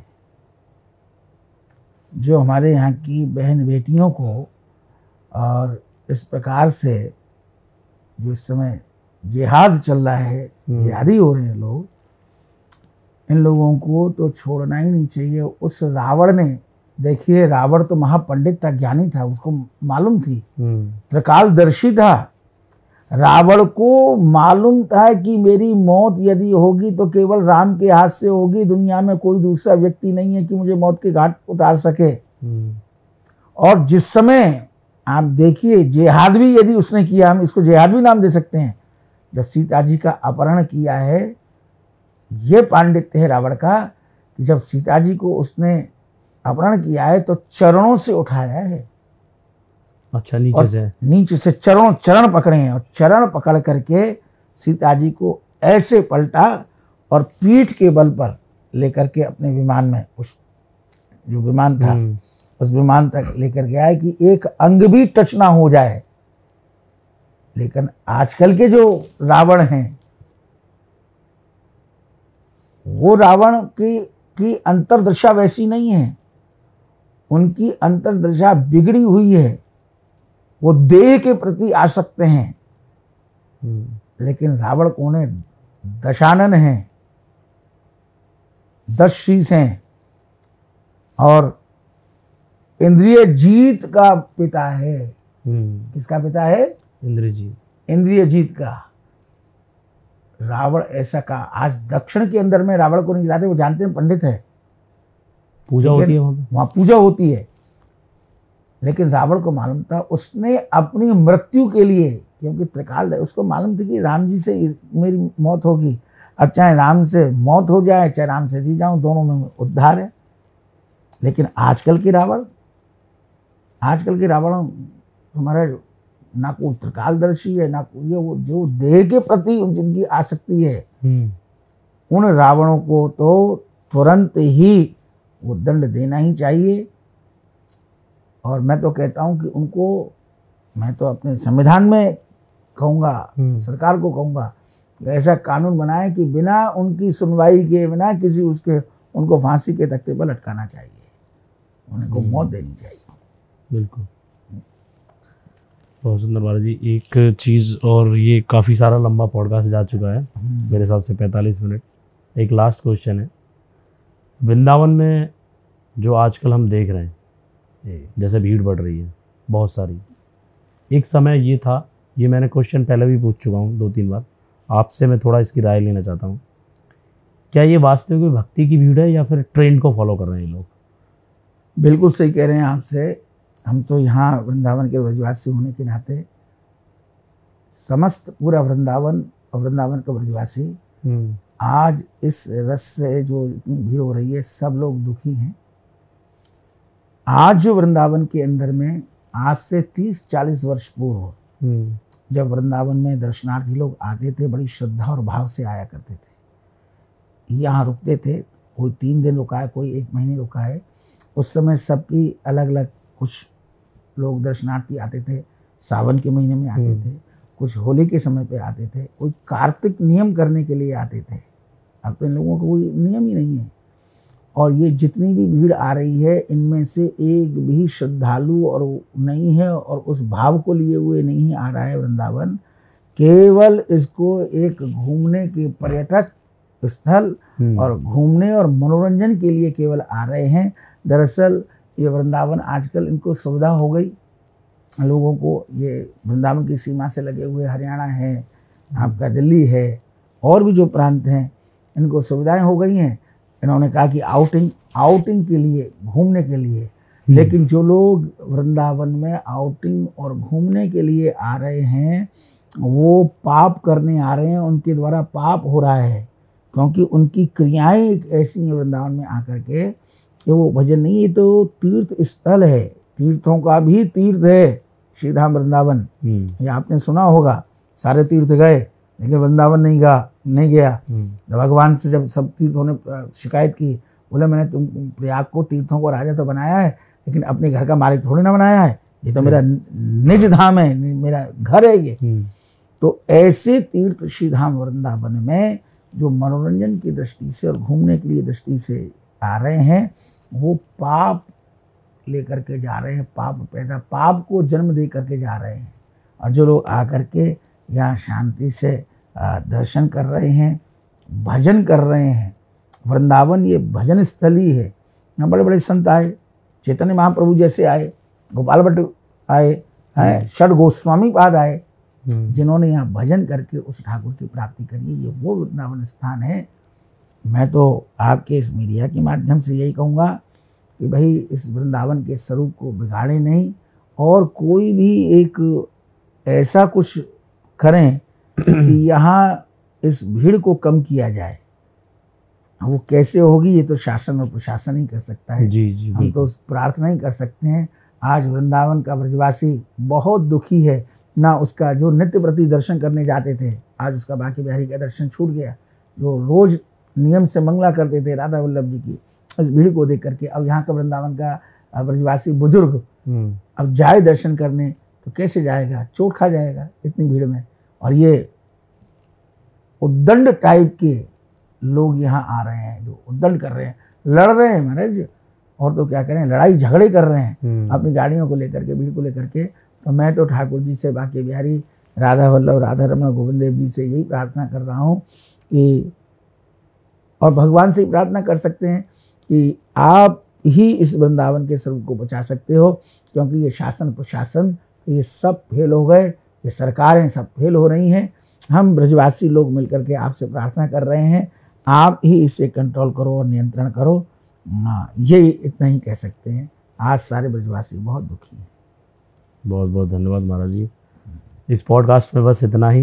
जो हमारे यहाँ की बहन बेटियों को और इस प्रकार से जो इस समय जिहाद चल रहा है, जिहादी हो रहे हैं लोग, इन लोगों को तो छोड़ना ही नहीं चाहिए। उस रावण ने, देखिए रावण तो महापंडित था, ज्ञानी था, उसको मालूम थी, त्रिकालदर्शी था। रावण को मालूम था कि मेरी मौत यदि होगी तो केवल राम के हाथ से होगी, दुनिया में कोई दूसरा व्यक्ति नहीं है कि मुझे मौत के घाट उतार सके। और जिस समय आप देखिए, जिहाद भी यदि उसने किया, हम इसको जिहाद भी नाम दे सकते हैं, जब सीता जी का अपहरण किया है, ये पांडित्य है रावण का कि जब सीता जी को उसने अपहरण किया है तो चरणों से उठाया है। अच्छा, नीचे से चरण पकड़े हैं, और चरण पकड़ करके सीता जी को ऐसे पलटा और पीठ के बल पर लेकर के अपने विमान में, उस जो विमान था उस विमान तक लेकर गया है कि एक अंग भी टच ना हो जाए। लेकिन आजकल के जो रावण हैं, वो रावण की अंतर्दशा वैसी नहीं है, उनकी अंतर्दशा बिगड़ी हुई है। वो देह के प्रति आसक्त हैं। लेकिन रावण कौन है? दशानन है, 10 शीश हैं, और इंद्रिय जीत का पिता है। किसका पिता है? इंद्रिय जीत का। रावण ऐसा का, आज दक्षिण के अंदर में रावण को नहीं जलाते, वो जानते हैं पंडित है, पूजा होती है, वहां पूजा होती है। लेकिन रावण को मालूम था, उसने अपनी मृत्यु के लिए, क्योंकि त्रिकाल, उसको मालूम थी कि राम जी से मेरी मौत होगी, अब चाहे राम से मौत हो जाए चाहे राम से जी जाऊं, दोनों में उद्धार है। लेकिन आजकल के रावण तुम्हारा ना कोई त्रिकालदर्शी है, ना ये वो जो देह के प्रति जिनकी आसक्ति है, उन रावणों को तो तुरंत ही वो दंड देना ही चाहिए। और मैं तो कहता हूं कि उनको, मैं तो अपने संविधान में कहूँगा, सरकार को कहूँगा कि ऐसा कानून बनाए कि बिना उनकी सुनवाई के, बिना किसी उसके, उनको फांसी के तख्ते पर लटकाना चाहिए, उनको मौत देनी चाहिए। बिल्कुल, बहुत सुंदर महाराज जी। एक चीज़ और, ये काफ़ी सारा लंबा पॉडकास्ट जा चुका है मेरे हिसाब से 45 मिनट। एक लास्ट क्वेश्चन है, वृंदावन में जो आजकल हम देख रहे हैं जैसे भीड़ बढ़ रही है बहुत सारी, एक समय ये था, ये मैंने क्वेश्चन पहले भी पूछ चुका हूँ 2-3 बार, आपसे मैं थोड़ा इसकी राय लेना चाहता हूँ। क्या ये वास्तविक में भक्ति की भीड़ है या फिर ट्रेंड को फॉलो कर रहे हैं लोग? बिल्कुल सही कह रहे हैं आपसे। हम तो यहाँ वृंदावन के ब्रजवासी होने के नाते समस्त पूरा वृंदावन और वृंदावन का ब्रजवासी आज इस रस से जो इतनी भीड़ हो रही है, सब लोग दुखी हैं। आज जो वृंदावन के अंदर में, आज से 30-40 वर्ष पूर्व जब वृंदावन में दर्शनार्थी लोग आते थे, बड़ी श्रद्धा और भाव से आया करते थे, यहाँ रुकते थे, कोई 3 दिन रुका है, कोई 1 महीने रुका है। उस समय सबकी अलग अलग, कुछ लोग दर्शनार्थी आते थे सावन के महीने में आते थे, कुछ होली के समय पे आते थे, कोई कार्तिक नियम करने के लिए आते थे। अब तो इन लोगों को कोई नियम ही नहीं है। और ये जितनी भी भीड़ आ रही है, इनमें से एक भी श्रद्धालु और नहीं है और उस भाव को लिए हुए नहीं आ रहा है वृंदावन। केवल इसको एक घूमने के पर्यटक स्थल और घूमने और मनोरंजन के लिए केवल आ रहे हैं। दरअसल ये वृंदावन आजकल इनको सुविधा हो गई लोगों को। ये वृंदावन की सीमा से लगे हुए हरियाणा है, आपका दिल्ली है, और भी जो प्रांत हैं, इनको सुविधाएं हो गई हैं। इन्होंने कहा कि आउटिंग के लिए, घूमने के लिए। लेकिन जो लोग वृंदावन में आउटिंग और घूमने के लिए आ रहे हैं, वो पाप करने आ रहे हैं, उनके द्वारा पाप हो रहा है, क्योंकि उनकी क्रियाएं एक ऐसी हैं वृंदावन में आकर के कि वो भजन नहीं, ये तो तीर्थ स्थल है, तीर्थों का भी तीर्थ है श्रीधाम वृंदावन। ये आपने सुना होगा, सारे तीर्थ गए लेकिन वृंदावन नहीं गया। भगवान से जब सब तीर्थों ने शिकायत की, बोले मैंने तुम प्रयाग को, तीर्थों को राजा तो बनाया है, लेकिन अपने घर का मालिक थोड़ी ना बनाया है, ये तो मेरा निज धाम है, मेरा घर है ये। तो ऐसे तीर्थ श्रीधाम वृंदावन में जो मनोरंजन की दृष्टि से और घूमने के लिए दृष्टि से आ रहे हैं, वो पाप लेकर के जा रहे हैं, पाप को जन्म दे करके जा रहे हैं। और जो लोग आकर के यहाँ शांति से दर्शन कर रहे हैं, भजन कर रहे हैं, वृंदावन ये भजन स्थली है। यहाँ बड़े बड़े संत आए, चैतन्य महाप्रभु जैसे आए, गोपाल भट्ट आए, षड गोस्वामी पाद आए, जिन्होंने यहाँ भजन करके उस ठाकुर की प्राप्ति करी। ये वो वृंदावन स्थान है। मैं तो आपके इस मीडिया के माध्यम से यही कहूँगा कि भाई इस वृंदावन के स्वरूप को बिगाड़े नहीं, और कोई भी एक ऐसा कुछ करें कि यहाँ इस भीड़ को कम किया जाए। वो कैसे होगी, ये तो शासन और प्रशासन ही कर सकता है। जी, हम तो प्रार्थना ही कर सकते हैं। आज वृंदावन का ब्रजवासी बहुत दुखी है, ना उसका जो नित्य प्रति दर्शन करने जाते थे, आज उसका बांके बिहारी का दर्शन छूट गया। जो रोज नियम से मंगला करते थे राधा वल्लभ जी की, इस भीड़ को देख करके अब यहाँ का वृंदावन का ब्रजवासी बुजुर्ग अब जाए दर्शन करने तो कैसे जाएगा, चोट खा जाएगा इतनी भीड़ में। और ये उद्दंड टाइप के लोग यहाँ आ रहे हैं, जो उद्दंड कर रहे हैं, लड़ रहे हैं महाराज, और तो क्या करें, लड़ाई झगड़े कर रहे हैं अपनी गाड़ियों को लेकर के, भीड़ को लेकर के। तो मैं तो ठाकुर जी से, बांके बिहारी, राधा वल्लभ, राधा रमण, गोविंद देव जी से यही प्रार्थना कर रहा हूँ कि, और भगवान से ही प्रार्थना कर सकते हैं कि आप ही इस वृंदावन के स्वरूप को बचा सकते हो, क्योंकि ये शासन प्रशासन ये सब फेल हो गए, ये सरकारें सब फेल हो रही हैं। हम ब्रजवासी लोग मिलकर के आपसे प्रार्थना कर रहे हैं, आप ही इसे कंट्रोल करो और नियंत्रण करो। ये इतना ही कह सकते हैं। आज सारे ब्रजवासी बहुत दुखी हैं। बहुत बहुत धन्यवाद महाराज जी। इस पॉडकास्ट में बस इतना ही।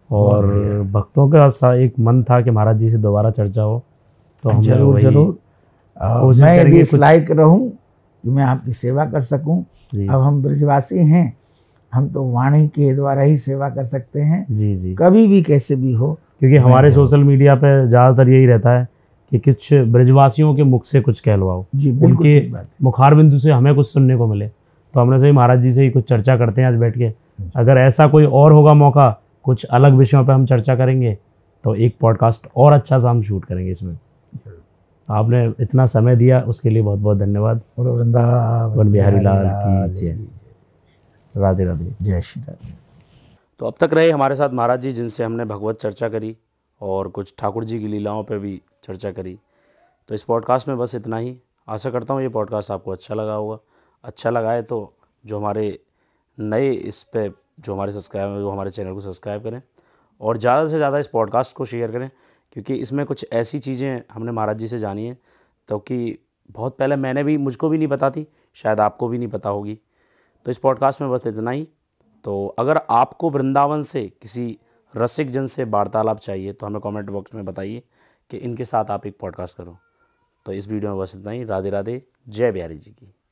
और भक्तों का एक मन था कि महाराज जी से दोबारा चर्चा हो, तो हम जरूर जरूर मैं यदि इस लायक रहूं कि मैं आपकी सेवा कर सकूं। अब हम ब्रजवासी हैं, हम तो वाणी के द्वारा ही सेवा कर सकते हैं। जी जी, कभी भी कैसे भी हो, क्योंकि हमारे सोशल मीडिया पे ज़्यादातर यही रहता है कि कुछ ब्रजवासियों के मुख से कुछ कहलवाओ, जी बिल्कुल, उनके मुखार बिंदु से हमें कुछ सुनने को मिले। तो हमने सही महाराज जी से ही कुछ चर्चा करते हैं आज बैठ के। अगर ऐसा कोई और होगा मौका, कुछ अलग विषयों पे हम चर्चा करेंगे, तो एक पॉडकास्ट और अच्छा सा हम शूट करेंगे इसमें। आपने इतना समय दिया उसके लिए बहुत बहुत धन्यवाद। वृंदावन बिहारी लाल की जय। राधे राधे, जय श्री राधे। तो अब तक रहे हमारे साथ महाराज जी, जिनसे हमने भगवत चर्चा करी और कुछ ठाकुर जी की लीलाओं पे भी चर्चा करी। तो इस पॉडकास्ट में बस इतना ही। आशा करता हूँ ये पॉडकास्ट आपको अच्छा लगा होगा। अच्छा लगा है तो जो हमारे नए इस पे जो हमारे सब्सक्राइबर, वो हमारे चैनल को सब्सक्राइब करें और ज़्यादा से ज़्यादा इस पॉडकास्ट को शेयर करें, क्योंकि इसमें कुछ ऐसी चीज़ें हमने महाराज जी से जानी है तो कि बहुत पहले मुझको भी नहीं पता थी, शायद आपको भी नहीं पता होगी। तो इस पॉडकास्ट में बस इतना ही। तो अगर आपको वृंदावन से किसी रसिक जन से वार्तालाप चाहिए तो हमें कमेंट बॉक्स में बताइए कि इनके साथ आप एक पॉडकास्ट करो। तो इस वीडियो में बस इतना ही। राधे राधे, जय बिहारी जी की।